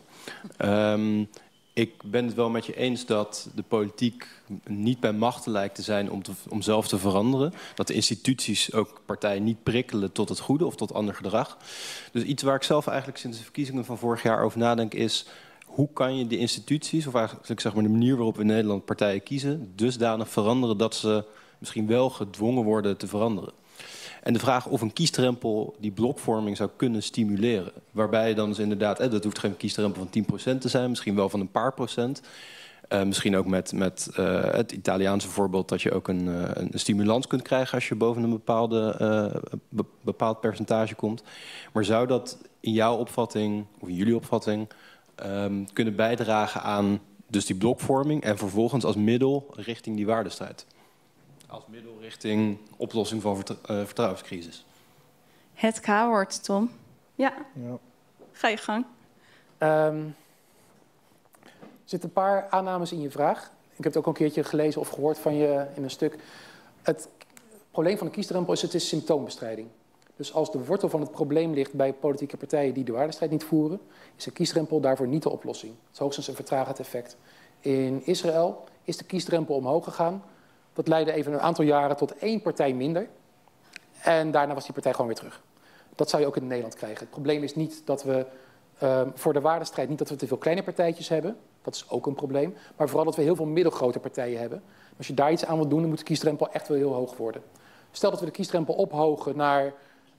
Ik ben het wel met je eens dat de politiek niet bij machten lijkt te zijn om zelf te veranderen. Dat de instituties ook partijen niet prikkelen tot het goede of tot ander gedrag. Dus iets waar ik zelf eigenlijk sinds de verkiezingen van vorig jaar over nadenk is, hoe kan je de instituties, of eigenlijk zeg maar de manier waarop we in Nederland partijen kiezen, dusdanig veranderen dat ze misschien wel gedwongen worden te veranderen. En de vraag of een kiesdrempel die blokvorming zou kunnen stimuleren. Waarbij dan dus inderdaad, dat hoeft geen kiesdrempel van 10% te zijn, misschien wel van een paar procent. Misschien ook met het Italiaanse voorbeeld dat je ook een stimulans kunt krijgen als je boven een bepaald percentage komt. Maar zou dat in jouw opvatting, of in jullie opvatting, kunnen bijdragen aan dus die blokvorming en vervolgens als middel richting die waardestrijd? Als middel richting oplossing van vertrouwenscrisis. Het K-woord, Tom. Ja. Ga je gang. Er zitten een paar aannames in je vraag. Ik heb het ook al een keertje gelezen of gehoord van je in een stuk. Het probleem van de kiesdrempel is, het is symptoombestrijding. Dus als de wortel van het probleem ligt bij politieke partijen die de waardestrijd niet voeren, is de kiesdrempel daarvoor niet de oplossing. Het is hoogstens een vertragend effect. In Israël is de kiesdrempel omhoog gegaan. Dat leidde even een aantal jaren tot 1 partij minder. En daarna was die partij gewoon weer terug. Dat zou je ook in Nederland krijgen. Het probleem is niet dat we voor de waardestrijd niet dat we te veel kleine partijtjes hebben. Dat is ook een probleem. Maar vooral dat we heel veel middelgrote partijen hebben. Als je daar iets aan wilt doen, dan moet de kiesdrempel echt wel heel hoog worden. Stel dat we de kiesdrempel ophogen naar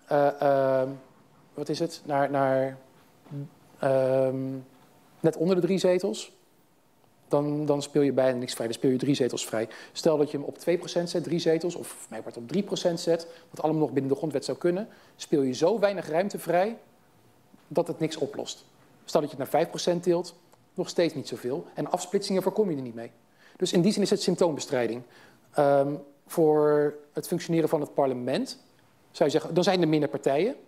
wat is het? Naar net onder de 3 zetels. Dan speel je bijna niks vrij. Dan speel je 3 zetels vrij. Stel dat je hem op 2% zet, 3 zetels, of voor mij wordt op 3% zet, wat allemaal nog binnen de grondwet zou kunnen, speel je zo weinig ruimte vrij dat het niks oplost. Stel dat je het naar 5% tilt, nog steeds niet zoveel. En afsplitsingen voorkom je er niet mee. Dus in die zin is het symptoombestrijding. Voor het functioneren van het parlement zou je zeggen, dan zijn er minder partijen.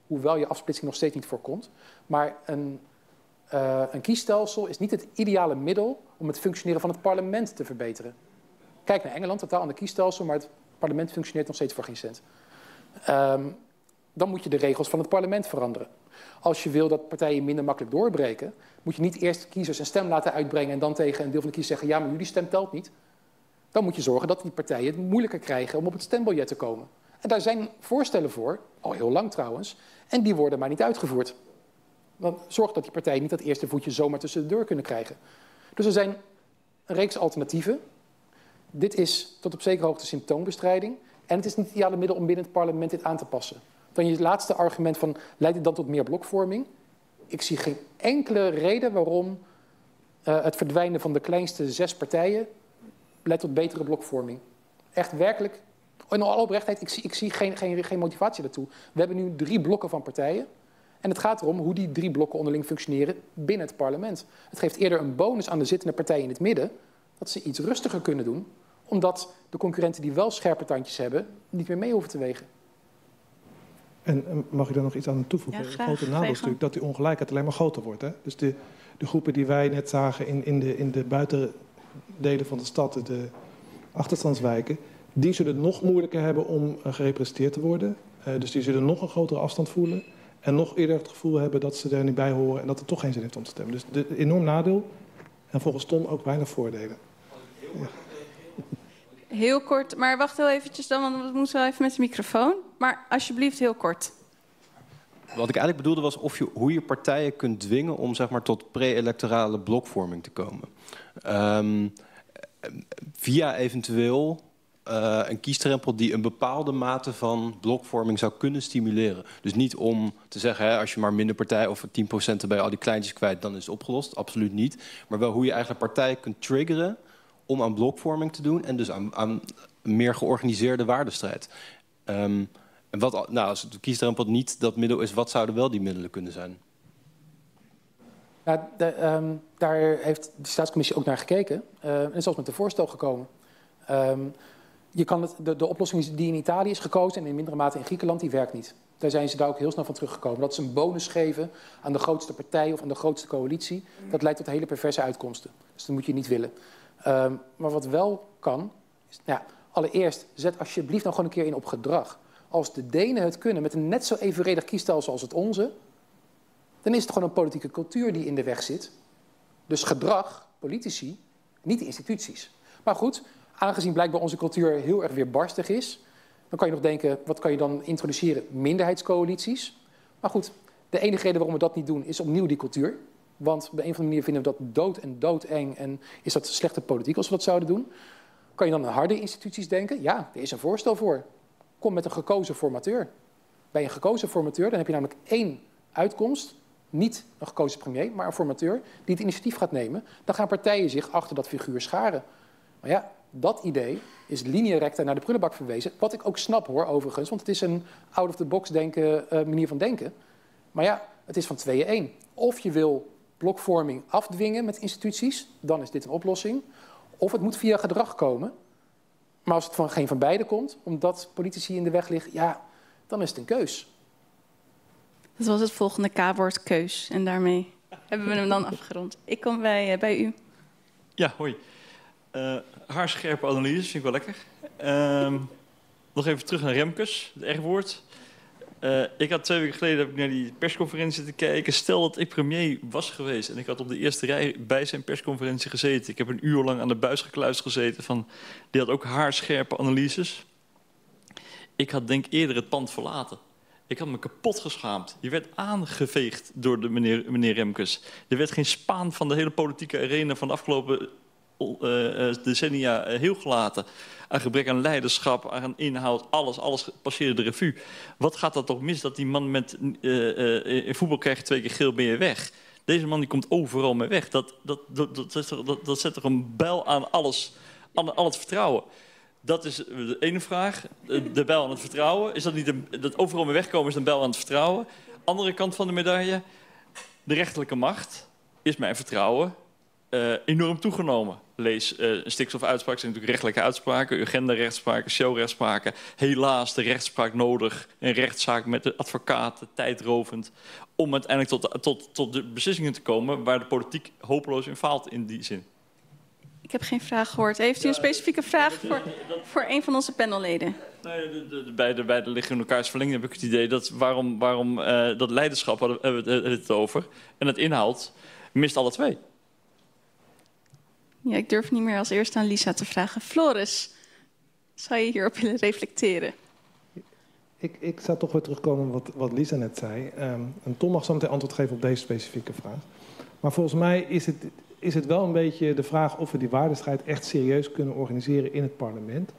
hoewel je afsplitsing nog steeds niet voorkomt. Maar een kiesstelsel is niet het ideale middel om het functioneren van het parlement te verbeteren. Kijk naar Engeland, totaal ander kiesstelsel, maar het parlement functioneert nog steeds voor geen cent. Dan moet je de regels van het parlement veranderen. Als je wil dat partijen minder makkelijk doorbreken, moet je niet eerst kiezers een stem laten uitbrengen en dan tegen een deel van de kiezers zeggen, ja, maar jullie stem telt niet. Dan moet je zorgen dat die partijen het moeilijker krijgen om op het stembiljet te komen. En daar zijn voorstellen voor, al heel lang trouwens, en die worden maar niet uitgevoerd. Dan zorg dat die partijen niet dat eerste voetje zomaar tussen de deur kunnen krijgen. Dus er zijn een reeks alternatieven. Dit is tot op zekere hoogte symptoombestrijding. En het is niet het ideale middel om binnen het parlement dit aan te passen. Dan je laatste argument van, leidt het dan tot meer blokvorming? Ik zie geen enkele reden waarom het verdwijnen van de kleinste 6 partijen leidt tot betere blokvorming. Echt werkelijk, in alle oprechtheid, ik zie geen motivatie daartoe. We hebben nu 3 blokken van partijen. En het gaat erom hoe die 3 blokken onderling functioneren binnen het parlement. Het geeft eerder een bonus aan de zittende partijen in het midden, dat ze iets rustiger kunnen doen, omdat de concurrenten die wel scherpe tandjes hebben, niet meer mee hoeven te wegen. En mag ik daar nog iets aan toevoegen? Ja, Het grote nadeel is natuurlijk dat die ongelijkheid alleen maar groter wordt. Hè? Dus de groepen die wij net zagen in de buitendelen van de stad, de achterstandswijken, die zullen nog moeilijker hebben om gerepresenteerd te worden. Dus die zullen nog een grotere afstand voelen. En nog eerder het gevoel hebben dat ze er niet bij horen en dat er toch geen zin heeft om te stemmen. Dus een enorm nadeel. En volgens Tom ook weinig voordelen. Ja. Heel kort, maar wacht heel eventjes dan, want we moeten wel even met de microfoon. Maar alsjeblieft heel kort. Wat ik eigenlijk bedoelde was hoe je partijen kunt dwingen om zeg maar, tot pre-electorale blokvorming te komen. Via eventueel een kiesdrempel die een bepaalde mate van blokvorming zou kunnen stimuleren. Dus niet om te zeggen, hè, als je maar minder partij of 10% erbij al die kleintjes kwijt, dan is het opgelost. Absoluut niet. Maar wel hoe je eigenlijk partijen kunt triggeren om aan blokvorming te doen en dus aan meer georganiseerde waardestrijd. En als de kiesdrempel niet dat middel is, wat zouden wel die middelen kunnen zijn? Nou, daar heeft de staatscommissie ook naar gekeken en is zelfs met een voorstel gekomen. Je kan de oplossing die in Italië is gekozen en in mindere mate in Griekenland, die werkt niet. Daar zijn ze daar ook heel snel van teruggekomen. Dat is een bonus geven aan de grootste partij of aan de grootste coalitie. Dat leidt tot hele perverse uitkomsten. Dus dat moet je niet willen. Maar wat wel kan, is, allereerst, zet alsjeblieft nou gewoon een keer in op gedrag. Als de Denen het kunnen met een net zo evenredig kiesstelsel als het onze, dan is het gewoon een politieke cultuur die in de weg zit. Dus gedrag, politici, niet de instituties. Maar goed, aangezien blijkbaar onze cultuur heel erg weerbarstig is, dan kan je nog denken, wat kan je dan introduceren? Minderheidscoalities. Maar goed, de enige reden waarom we dat niet doen is opnieuw die cultuur. Want op de een of andere manier vinden we dat doodeng en is dat slechte politiek als we dat zouden doen. Kan je dan aan harde instituties denken? Ja, er is een voorstel voor. Kom met een gekozen formateur. Bij een gekozen formateur dan heb je namelijk 1 uitkomst. Niet een gekozen premier, maar een formateur die het initiatief gaat nemen. Dan gaan partijen zich achter dat figuur scharen. Maar ja, dat idee is linea recta naar de prullenbak verwezen. Wat ik ook snap hoor, overigens. Want het is een out-of-the-box manier van denken. Maar ja, het is van 2-1. Of je wil blokvorming afdwingen met instituties, dan is dit een oplossing. Of het moet via gedrag komen. Maar als het van geen van beide komt, omdat politici in de weg liggen, ja, dan is het een keus. Dat was het volgende K-woord, keus. En daarmee hebben we hem dan afgerond. Ik kom bij u. Ja, hoi. Haarscherpe analyse, vind ik wel lekker. Nog even terug naar Remkes, het R-woord. Ik had 2 weken geleden naar die persconferentie te kijken. Stel dat ik premier was geweest en ik had op de eerste rij bij zijn persconferentie gezeten. Ik heb een uur lang aan de buis gekluisterd gezeten. Die had ook haarscherpe analyses. Ik had denk eerder het pand verlaten. Ik had me kapot geschaamd. Je werd aangeveegd door de meneer Remkes. Er werd geen spaan van de hele politieke arena van de afgelopen decennia heel gelaten. Aan gebrek aan leiderschap, aan inhoud, alles passeerde de revue. Wat gaat dat toch mis dat die man met in voetbal krijgt 2 keer geel, ben je weg. Deze man die komt overal mee weg. Dat zet toch een bijl aan alles, aan al het vertrouwen. Dat is de ene vraag. De bijl aan het vertrouwen. Is dat niet dat overal mee wegkomen is een bijl aan het vertrouwen? Andere kant van de medaille. De rechterlijke macht is mijn vertrouwen enorm toegenomen. Lees een stikstofuitspraak, zijn natuurlijk rechtelijke uitspraken, urgenderechtspraken, showrechtspraken. Helaas de rechtspraak nodig, een rechtszaak met de advocaten, tijdrovend, om uiteindelijk tot de beslissingen te komen waar de politiek hopeloos in faalt in die zin. Ik heb geen vraag gehoord. Heeft u een specifieke vraag voor een van onze panelleden? Nee, beide liggen in elkaars verlenging, heb ik het idee. Dat waarom dat leiderschap, hebben we het over, en het inhoud, mist alle twee. Ja, ik durf niet meer als eerste aan Lisa te vragen. Floris, zou je hierop willen reflecteren? Ik zou toch weer terugkomen wat Lisa net zei. En Tom mag zo meteen antwoord geven op deze specifieke vraag. Maar volgens mij is het wel een beetje de vraag of we die waardestrijd echt serieus kunnen organiseren in het parlement.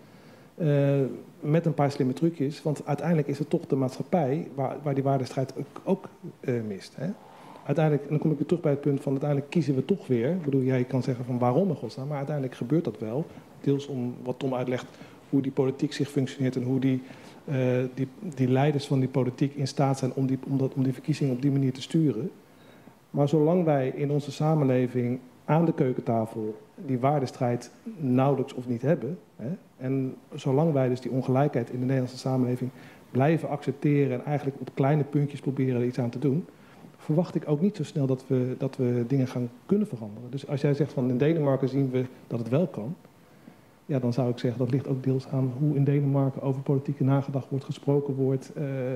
Met een paar slimme trucjes. Want uiteindelijk is het toch de maatschappij waar die waardestrijd ook mist. Hè? Uiteindelijk, en dan kom ik weer terug bij het punt van uiteindelijk kiezen we toch weer. Ik bedoel, jij kan zeggen van waarom in godsnaam, maar uiteindelijk gebeurt dat wel. Deels om wat Tom uitlegt, hoe die politiek zich functioneert en hoe die leiders van die politiek in staat zijn om die verkiezingen op die manier te sturen. Maar zolang wij in onze samenleving aan de keukentafel die waardestrijd nauwelijks of niet hebben, hè, en zolang wij dus die ongelijkheid in de Nederlandse samenleving blijven accepteren en eigenlijk op kleine puntjes proberen er iets aan te doen, verwacht ik ook niet zo snel dat we dingen gaan kunnen veranderen. Dus als jij zegt van in Denemarken zien we dat het wel kan, ja, dan zou ik zeggen dat ligt ook deels aan hoe in Denemarken over politieke nagedacht wordt, gesproken wordt,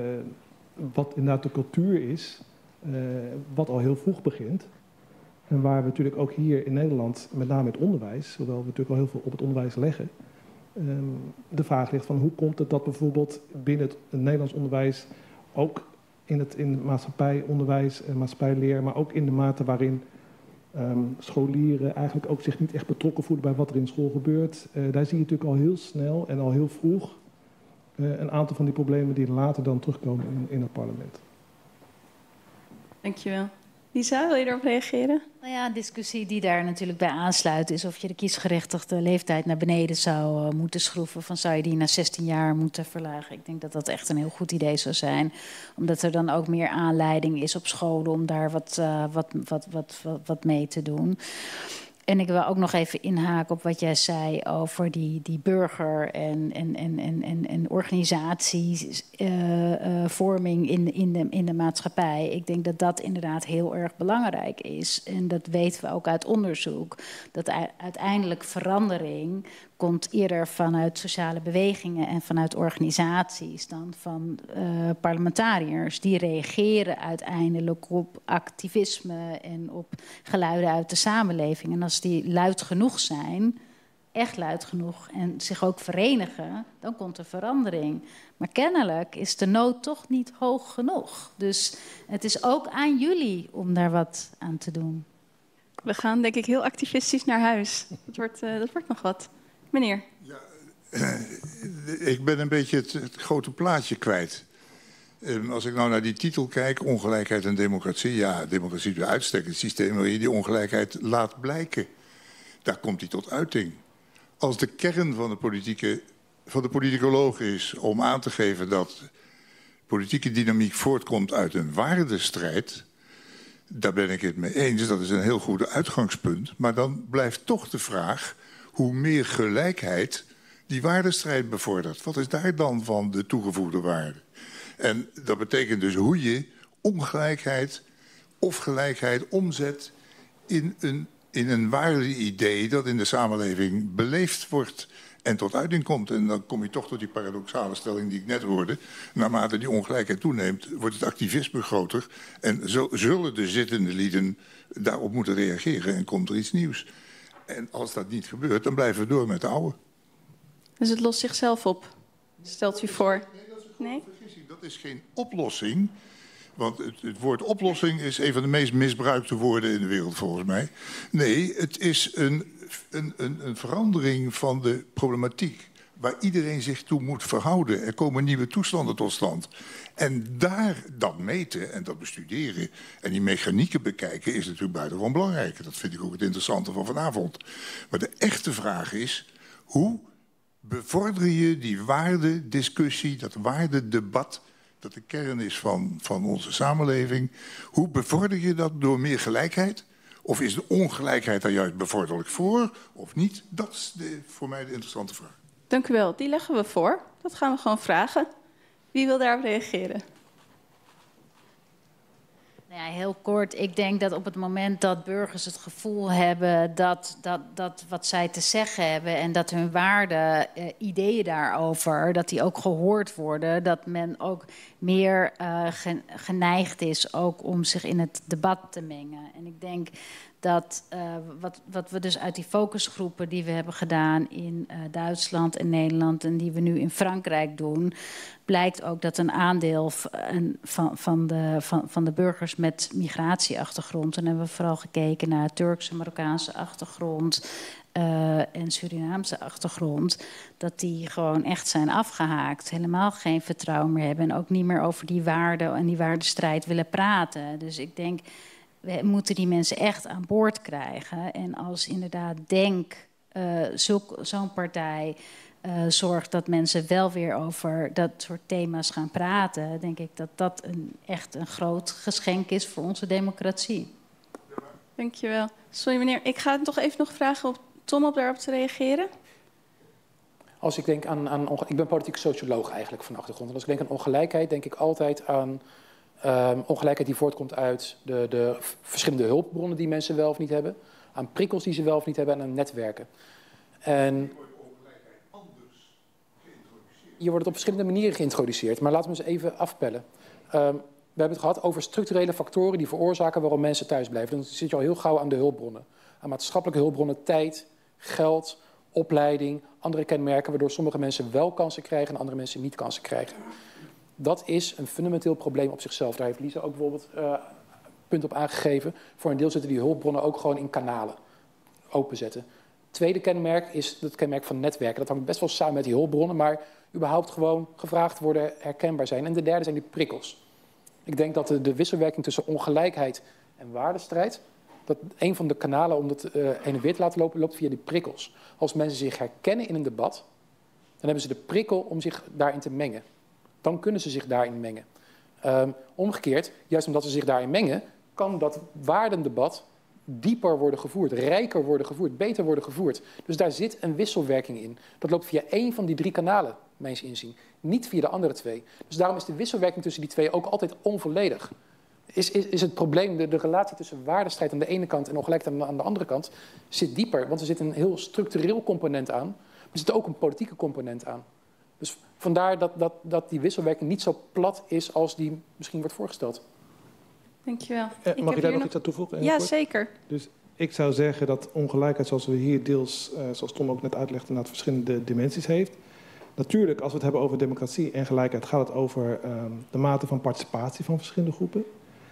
wat inderdaad de cultuur is, wat al heel vroeg begint. En waar we natuurlijk ook hier in Nederland, met name het onderwijs, hoewel we natuurlijk al heel veel op het onderwijs leggen, de vraag ligt van hoe komt het dat bijvoorbeeld binnen het Nederlands onderwijs ook in het maatschappijonderwijs en maatschappijleer, maar ook in de mate waarin scholieren eigenlijk ook zich niet echt betrokken voelen bij wat er in school gebeurt. Daar zie je natuurlijk al heel snel en al heel vroeg een aantal van die problemen die later dan terugkomen in het parlement. Dankjewel. Lisa, wil je erop reageren? Nou ja, een discussie die daar natuurlijk bij aansluit is of je de kiesgerechtigde leeftijd naar beneden zou moeten schroeven. Van zou je die naar 16 jaar moeten verlagen? Ik denk dat dat echt een heel goed idee zou zijn. Omdat er dan ook meer aanleiding is op scholen om daar wat mee te doen. En ik wil ook nog even inhaken op wat jij zei over die burger en organisatievorming in de maatschappij. Ik denk dat dat inderdaad heel erg belangrijk is. En dat weten we ook uit onderzoek. Dat uiteindelijk verandering komt eerder vanuit sociale bewegingen en vanuit organisaties dan van parlementariërs. Die reageren uiteindelijk op activisme en op geluiden uit de samenleving. En als die luid genoeg zijn, echt luid genoeg, en zich ook verenigen, dan komt er verandering. Maar kennelijk is de nood toch niet hoog genoeg. Dus het is ook aan jullie om daar wat aan te doen. We gaan denk ik heel activistisch naar huis. Dat wordt nog wat. Meneer. Ja, ik ben een beetje het grote plaatje kwijt. Als ik nou naar die titel kijk, ongelijkheid en democratie. Ja, democratie is bij uitstek het systeem waarin je die ongelijkheid laat blijken. Daar komt die tot uiting. Als de kern van de politicoloog is om aan te geven dat politieke dynamiek voortkomt uit een waardestrijd, daar ben ik het mee eens. Dat is een heel goed uitgangspunt. Maar dan blijft toch de vraag hoe meer gelijkheid die waardestrijd bevordert. Wat is daar dan van de toegevoegde waarde? En dat betekent dus hoe je ongelijkheid of gelijkheid omzet in een waarde-idee dat in de samenleving beleefd wordt en tot uiting komt. En dan kom je toch tot die paradoxale stelling die ik net hoorde. Naarmate die ongelijkheid toeneemt, wordt het activisme groter. En zo zullen de zittende lieden daarop moeten reageren en komt er iets nieuws. En als dat niet gebeurt, dan blijven we door met de oude. Dus het lost zichzelf op, stelt u voor? Nee? Dat is geen oplossing. Want het woord oplossing is een van de meest misbruikte woorden in de wereld volgens mij. Nee, het is een verandering van de problematiek waar iedereen zich toe moet verhouden. Er komen nieuwe toestanden tot stand. En daar dat meten en dat bestuderen en die mechanieken bekijken is natuurlijk buitengewoon belangrijk. Dat vind ik ook het interessante van vanavond. Maar de echte vraag is, hoe bevorder je die waardediscussie, dat waardedebat, dat de kern is van onze samenleving. Hoe bevorder je dat door meer gelijkheid Of is de ongelijkheid daar juist bevorderlijk voor of niet? Dat is voor mij de interessante vraag. Dank u wel. Die leggen we voor. Dat gaan we gewoon vragen. Wie wil daarop reageren? Nou ja, heel kort. Ik denk dat op het moment dat burgers het gevoel hebben dat wat zij te zeggen hebben en dat hun waarden, ideeën daarover, dat die ook gehoord worden, dat men ook meer geneigd is ook om zich in het debat te mengen. En ik denk dat wat we dus uit die focusgroepen die we hebben gedaan in Duitsland en Nederland en die we nu in Frankrijk doen, blijkt ook dat een aandeel van de burgers met migratieachtergrond, en hebben we vooral gekeken naar Turkse, Marokkaanse achtergrond en Surinaamse achtergrond, dat die gewoon echt zijn afgehaakt, helemaal geen vertrouwen meer hebben en ook niet meer over die waarden en die waardestrijd willen praten. Dus ik denk, we moeten die mensen echt aan boord krijgen. En als inderdaad zo'n partij zorgt dat mensen wel weer over dat soort thema's gaan praten, denk ik dat dat echt een groot geschenk is voor onze democratie. Dankjewel. Sorry meneer, ik ga toch even nog vragen op Tom op daarop te reageren. Als ik denk ik ben politiek socioloog eigenlijk van achtergrond. En als ik denk aan ongelijkheid, denk ik altijd aan ongelijkheid die voortkomt uit de verschillende hulpbronnen die mensen wel of niet hebben, aan prikkels die ze wel of niet hebben en aan netwerken. En hier wordt het op verschillende manieren geïntroduceerd, maar laten we eens even afpellen. We hebben het gehad over structurele factoren die veroorzaken waarom mensen thuis blijven. Dan zit je al heel gauw aan de hulpbronnen. Aan maatschappelijke hulpbronnen, tijd, geld, opleiding, andere kenmerken, waardoor sommige mensen wel kansen krijgen en andere mensen niet kansen krijgen. Dat is een fundamenteel probleem op zichzelf. Daar heeft Lisa ook bijvoorbeeld punt op aangegeven. Voor een deel zitten die hulpbronnen ook gewoon in kanalen openzetten. Tweede kenmerk is het kenmerk van netwerken. Dat hangt best wel samen met die hulpbronnen, maar überhaupt gewoon gevraagd worden, herkenbaar zijn. En de derde zijn die prikkels. Ik denk dat de wisselwerking tussen ongelijkheid en waardestrijd, dat een van de kanalen om dat heen en weer te laten lopen, loopt via die prikkels. Als mensen zich herkennen in een debat, dan hebben ze de prikkel om zich daarin te mengen. Dan kunnen ze zich daarin mengen. Omgekeerd, juist omdat ze zich daarin mengen, kan dat waardendebat dieper worden gevoerd, rijker worden gevoerd, beter worden gevoerd. Dus daar zit een wisselwerking in. Dat loopt via één van die drie kanalen, mijns inzien. Niet via de andere twee. Dus daarom is de wisselwerking tussen die twee ook altijd onvolledig. Is het probleem, de relatie tussen waardestrijd aan de ene kant en ongelijkheid aan de andere kant, zit dieper. Want er zit een heel structureel component aan, maar er zit ook een politieke component aan. Dus vandaar dat die wisselwerking niet zo plat is als die misschien wordt voorgesteld. Dankjewel. Mag ik daar nog iets aan toevoegen? Ja, zeker. Dus ik zou zeggen dat ongelijkheid, zoals we hier deels, zoals Tom ook net uitlegde, naar verschillende dimensies heeft. Natuurlijk, als we het hebben over democratie en gelijkheid, gaat het over de mate van participatie van verschillende groepen.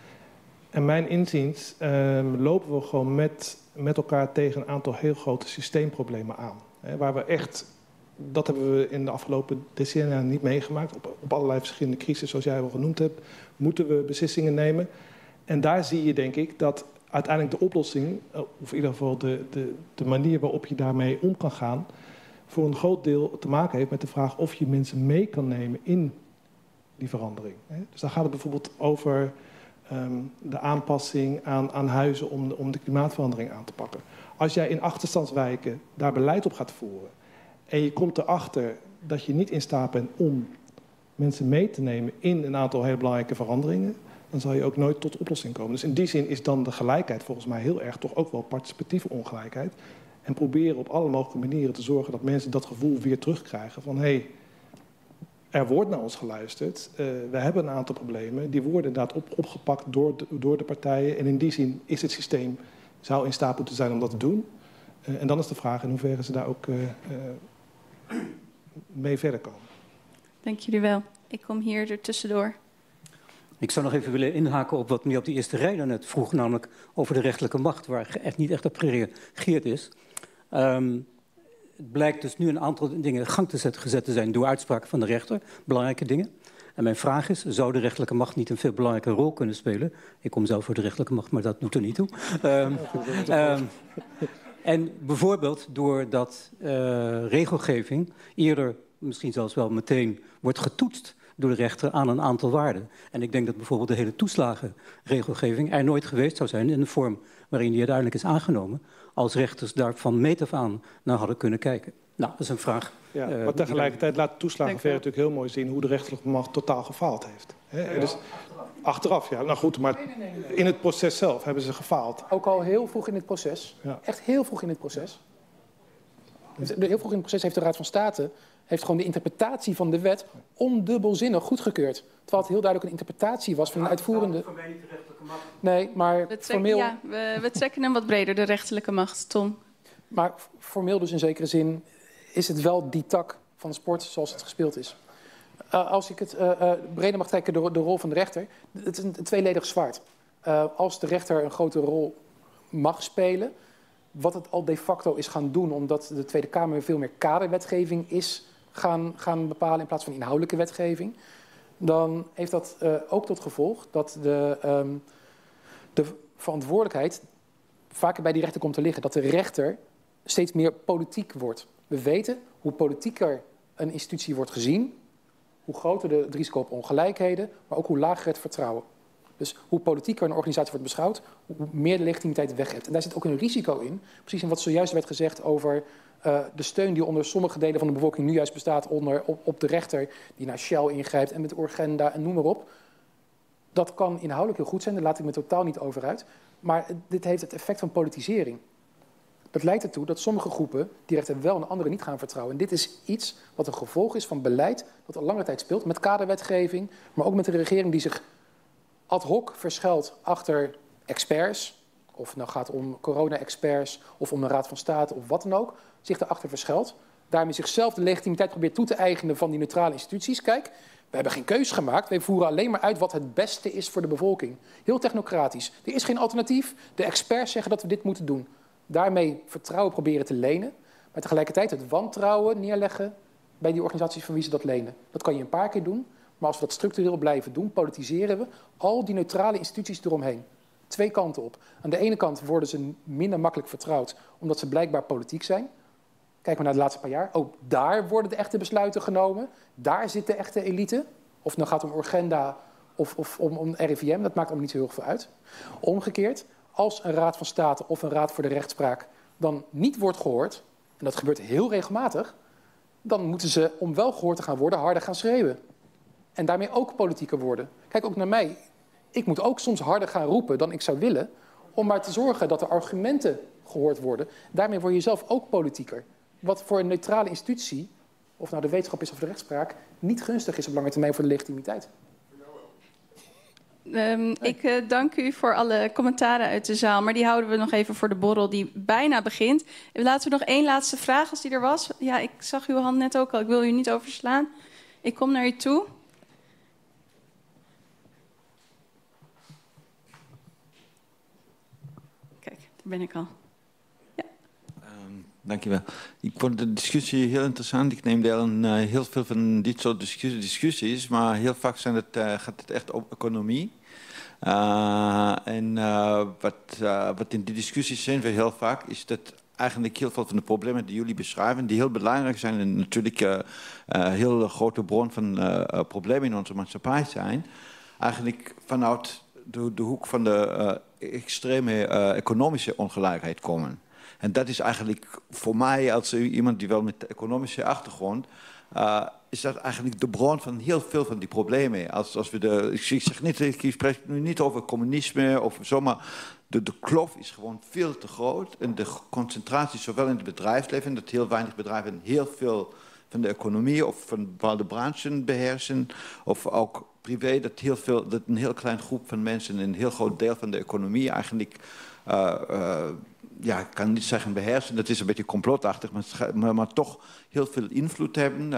En mijn inziens lopen we gewoon met elkaar tegen een aantal heel grote systeemproblemen aan. Hè, waar we echt, dat hebben we in de afgelopen decennia niet meegemaakt. Op allerlei verschillende crises, zoals jij al genoemd hebt, moeten we beslissingen nemen. En daar zie je, denk ik, dat uiteindelijk de oplossing, of in ieder geval de manier waarop je daarmee om kan gaan, voor een groot deel te maken heeft met de vraag of je mensen mee kan nemen in die verandering. Dus dan gaat het bijvoorbeeld over de aanpassing aan huizen om de klimaatverandering aan te pakken. Als jij in achterstandswijken daar beleid op gaat voeren en je komt erachter dat je niet in staat bent om mensen mee te nemen in een aantal heel belangrijke veranderingen, dan zal je ook nooit tot oplossing komen. Dus in die zin is dan de gelijkheid volgens mij heel erg toch ook wel participatieve ongelijkheid. En proberen op alle mogelijke manieren te zorgen dat mensen dat gevoel weer terugkrijgen van hé, er wordt naar ons geluisterd, we hebben een aantal problemen, die worden inderdaad opgepakt door de partijen. En in die zin is het systeem, zou in staat moeten zijn om dat te doen. En dan is de vraag in hoeverre ze daar ook mee verder komen. Dank jullie wel. Ik kom hier er tussendoor. Ik zou nog even willen inhaken op wat meneer op de eerste rij daarnet vroeg, namelijk over de rechterlijke macht, waar echt niet echt op gereageerd is. Het blijkt dus nu een aantal dingen in gang gezet te zijn door uitspraken van de rechter, belangrijke dingen. En mijn vraag is, zou de rechterlijke macht niet een veel belangrijke rol kunnen spelen? Ik kom zelf voor de rechterlijke macht, maar dat doet er niet toe. En bijvoorbeeld doordat regelgeving eerder, misschien zelfs wel meteen, wordt getoetst door de rechter aan een aantal waarden. En ik denk dat bijvoorbeeld de hele toeslagenregelgeving er nooit geweest zou zijn in de vorm waarin die uiteindelijk is aangenomen, als rechters daar van meet af aan naar hadden kunnen kijken. Nou, dat is een vraag. Ja, maar tegelijkertijd laat de toeslagenaffaire natuurlijk heel mooi zien hoe de rechterlijke macht totaal gefaald heeft. He, dus achteraf, ja. Nou goed, maar in het proces zelf hebben ze gefaald. Ook al heel vroeg in het proces. Ja. Echt heel vroeg in het proces. Heel vroeg in het proces heeft de Raad van State gewoon de interpretatie van de wet ondubbelzinnig goedgekeurd. Terwijl het heel duidelijk een interpretatie was van een uitvoerende... Nee, maar formeel... Ja, we trekken hem wat breder, de rechterlijke macht, Tom. Maar formeel dus in zekere zin is het wel die tak van de sport zoals het gespeeld is. Als ik het breder mag trekken, de rol van de rechter, het is een tweeledig zwaard. Als de rechter een grote rol mag spelen, wat het al de facto is gaan doen, omdat de Tweede Kamer veel meer kaderwetgeving is gaan bepalen in plaats van inhoudelijke wetgeving, dan heeft dat ook tot gevolg dat de verantwoordelijkheid vaker bij die rechter komt te liggen. Dat de rechter steeds meer politiek wordt. We weten hoe politieker een institutie wordt gezien, hoe groter het risico op ongelijkheden, maar ook hoe lager het vertrouwen. Dus hoe politieker een organisatie wordt beschouwd, hoe meer de legitimiteit weg hebt. En daar zit ook een risico in, precies in wat zojuist werd gezegd over de steun die onder sommige delen van de bevolking nu juist bestaat op de rechter, die naar Shell ingrijpt en met Urgenda en noem maar op. Dat kan inhoudelijk heel goed zijn, daar laat ik me totaal niet over uit. Maar dit heeft het effect van politisering. Dat leidt ertoe dat sommige groepen die rechter wel en anderen niet gaan vertrouwen. En dit is iets wat een gevolg is van beleid dat al lange tijd speelt, met kaderwetgeving, maar ook met een regering die zich ad hoc verschuilt achter experts, of het nou gaat om corona-experts of om de Raad van State of wat dan ook, zich daarachter verschuilt. Daarmee zichzelf de legitimiteit probeert toe te eigenen van die neutrale instituties. Kijk, we hebben geen keus gemaakt, wij voeren alleen maar uit wat het beste is voor de bevolking. Heel technocratisch. Er is geen alternatief. De experts zeggen dat we dit moeten doen. Daarmee vertrouwen proberen te lenen, maar tegelijkertijd het wantrouwen neerleggen bij die organisaties van wie ze dat lenen. Dat kan je een paar keer doen, maar als we dat structureel blijven doen, politiseren we al die neutrale instituties eromheen. Twee kanten op. Aan de ene kant worden ze minder makkelijk vertrouwd, omdat ze blijkbaar politiek zijn. Kijk maar naar de laatste paar jaar. Ook daar worden de echte besluiten genomen. Daar zit de echte elite. Of het nou gaat om Urgenda of om RIVM, dat maakt allemaal niet zo heel veel uit. Omgekeerd, als een Raad van State of een Raad voor de Rechtspraak dan niet wordt gehoord, en dat gebeurt heel regelmatig, dan moeten ze, om wel gehoord te gaan worden, harder gaan schreeuwen. En daarmee ook politieker worden. Kijk ook naar mij. Ik moet ook soms harder gaan roepen dan ik zou willen, om maar te zorgen dat de argumenten gehoord worden. Daarmee word je zelf ook politieker. Wat voor een neutrale institutie, of nou de wetenschap is of de rechtspraak, niet gunstig is op lange termijn voor de legitimiteit. Ik dank u voor alle commentaren uit de zaal, maar die houden we nog even voor de borrel die bijna begint. Laten we nog één laatste vraag, als die er was. Ja, ik zag uw hand net ook al, ik wil u niet overslaan. Ik kom naar u toe. Kijk, daar ben ik al. Ja. Dankjewel. Ik vond de discussie heel interessant. Ik neem deel aan heel veel van dit soort discussies, maar heel vaak gaat het echt om economie. Wat in die discussies zien we heel vaak, is dat eigenlijk heel veel van de problemen die jullie beschrijven, die heel belangrijk zijn en natuurlijk een heel grote bron van problemen in onze maatschappij zijn, eigenlijk vanuit de hoek van de extreme economische ongelijkheid komen. En dat is eigenlijk voor mij, als iemand die wel met economische achtergrond, is dat eigenlijk de bron van heel veel van die problemen. Ik spreek nu niet over communisme of zo, maar de kloof is gewoon veel te groot. En de concentratie, zowel in het bedrijfsleven, dat heel weinig bedrijven heel veel van de economie of van bepaalde branchen beheersen, of ook privé, dat een heel klein groep van mensen, een heel groot deel van de economie eigenlijk, ik kan niet zeggen beheersen, dat is een beetje complotachtig, maar toch heel veel invloed hebben.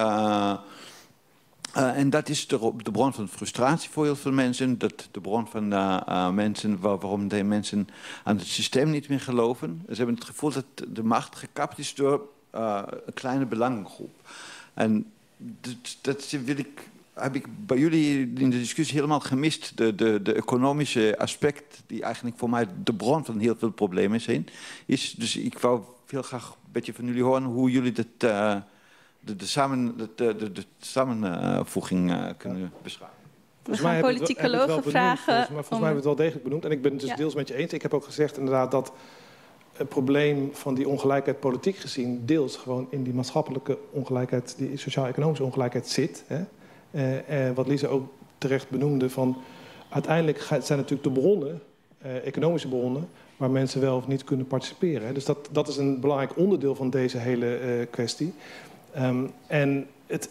En dat is de bron van frustratie voor heel veel mensen. De bron van mensen waarom de mensen aan het systeem niet meer geloven. Ze hebben het gevoel dat de macht gekapt is door een kleine belangengroep. En dat heb ik bij jullie in de discussie helemaal gemist. De economische aspect, die eigenlijk voor mij de bron van heel veel problemen zijn. Dus ik wou heel graag een beetje van jullie horen hoe jullie dat de samenvoeging kunnen beschrijven. We gaan politicologen vragen. Volgens mij hebben we het wel degelijk benoemd. En ik ben het dus deels met je eens. Ik heb ook gezegd inderdaad dat het probleem van die ongelijkheid politiek gezien deels gewoon in die maatschappelijke ongelijkheid, die sociaal-economische ongelijkheid zit. Hè. Wat Lisa ook terecht benoemde, van uiteindelijk zijn natuurlijk de bronnen, economische bronnen, waar mensen wel of niet kunnen participeren. Hè. Dus dat is een belangrijk onderdeel van deze hele kwestie. En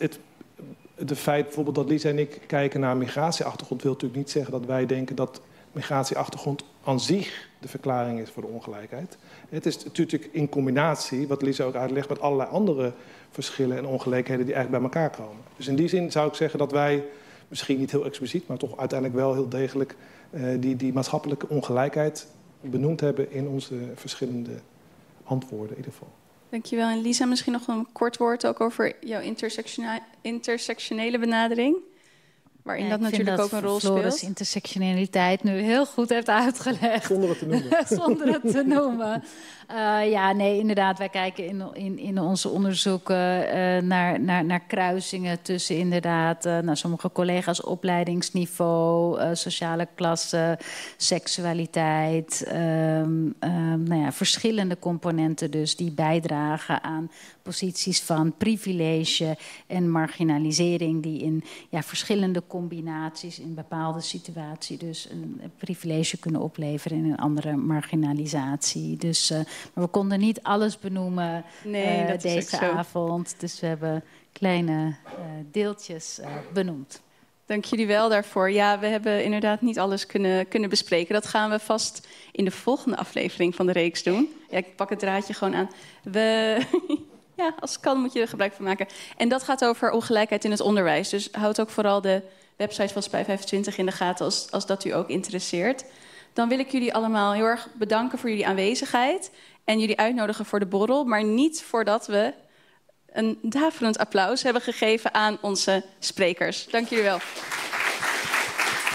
de feit bijvoorbeeld dat Lisa en ik kijken naar migratieachtergrond wil natuurlijk niet zeggen dat wij denken dat migratieachtergrond aan zich de verklaring is voor de ongelijkheid. Het is natuurlijk in combinatie, wat Lisa ook uitlegt, met allerlei andere verschillen en ongelijkheden die eigenlijk bij elkaar komen. Dus in die zin zou ik zeggen dat wij, misschien niet heel expliciet, maar toch uiteindelijk wel heel degelijk die maatschappelijke ongelijkheid benoemd hebben in onze verschillende antwoorden in ieder geval. Dankjewel. En Lisa, misschien nog een kort woord ook over jouw intersectionele benadering. Waarin dat natuurlijk ook een rol speelt. Floris intersectionaliteit nu heel goed heeft uitgelegd. Zonder het te noemen. Zonder het te noemen. Ja, nee, inderdaad. Wij kijken in onze onderzoeken naar kruisingen tussen inderdaad sommige collega's opleidingsniveau, sociale klasse, seksualiteit. Verschillende componenten dus die bijdragen aan posities van privilege en marginalisering die in verschillende combinaties in bepaalde situaties dus een privilege kunnen opleveren in een andere marginalisatie. Dus, maar we konden niet alles benoemen deze avond. Dus we hebben kleine deeltjes benoemd. Dank jullie wel daarvoor. Ja, we hebben inderdaad niet alles kunnen bespreken. Dat gaan we vast in de volgende aflevering van de reeks doen. Ja, ik pak het draadje gewoon aan. Ja, als het kan moet je er gebruik van maken. En dat gaat over ongelijkheid in het onderwijs. Dus houd ook vooral de website van Spij 25 in de gaten als dat u ook interesseert. Dan wil ik jullie allemaal heel erg bedanken voor jullie aanwezigheid en jullie uitnodigen voor de borrel. Maar niet voordat we een daverend applaus hebben gegeven aan onze sprekers. Dank jullie wel.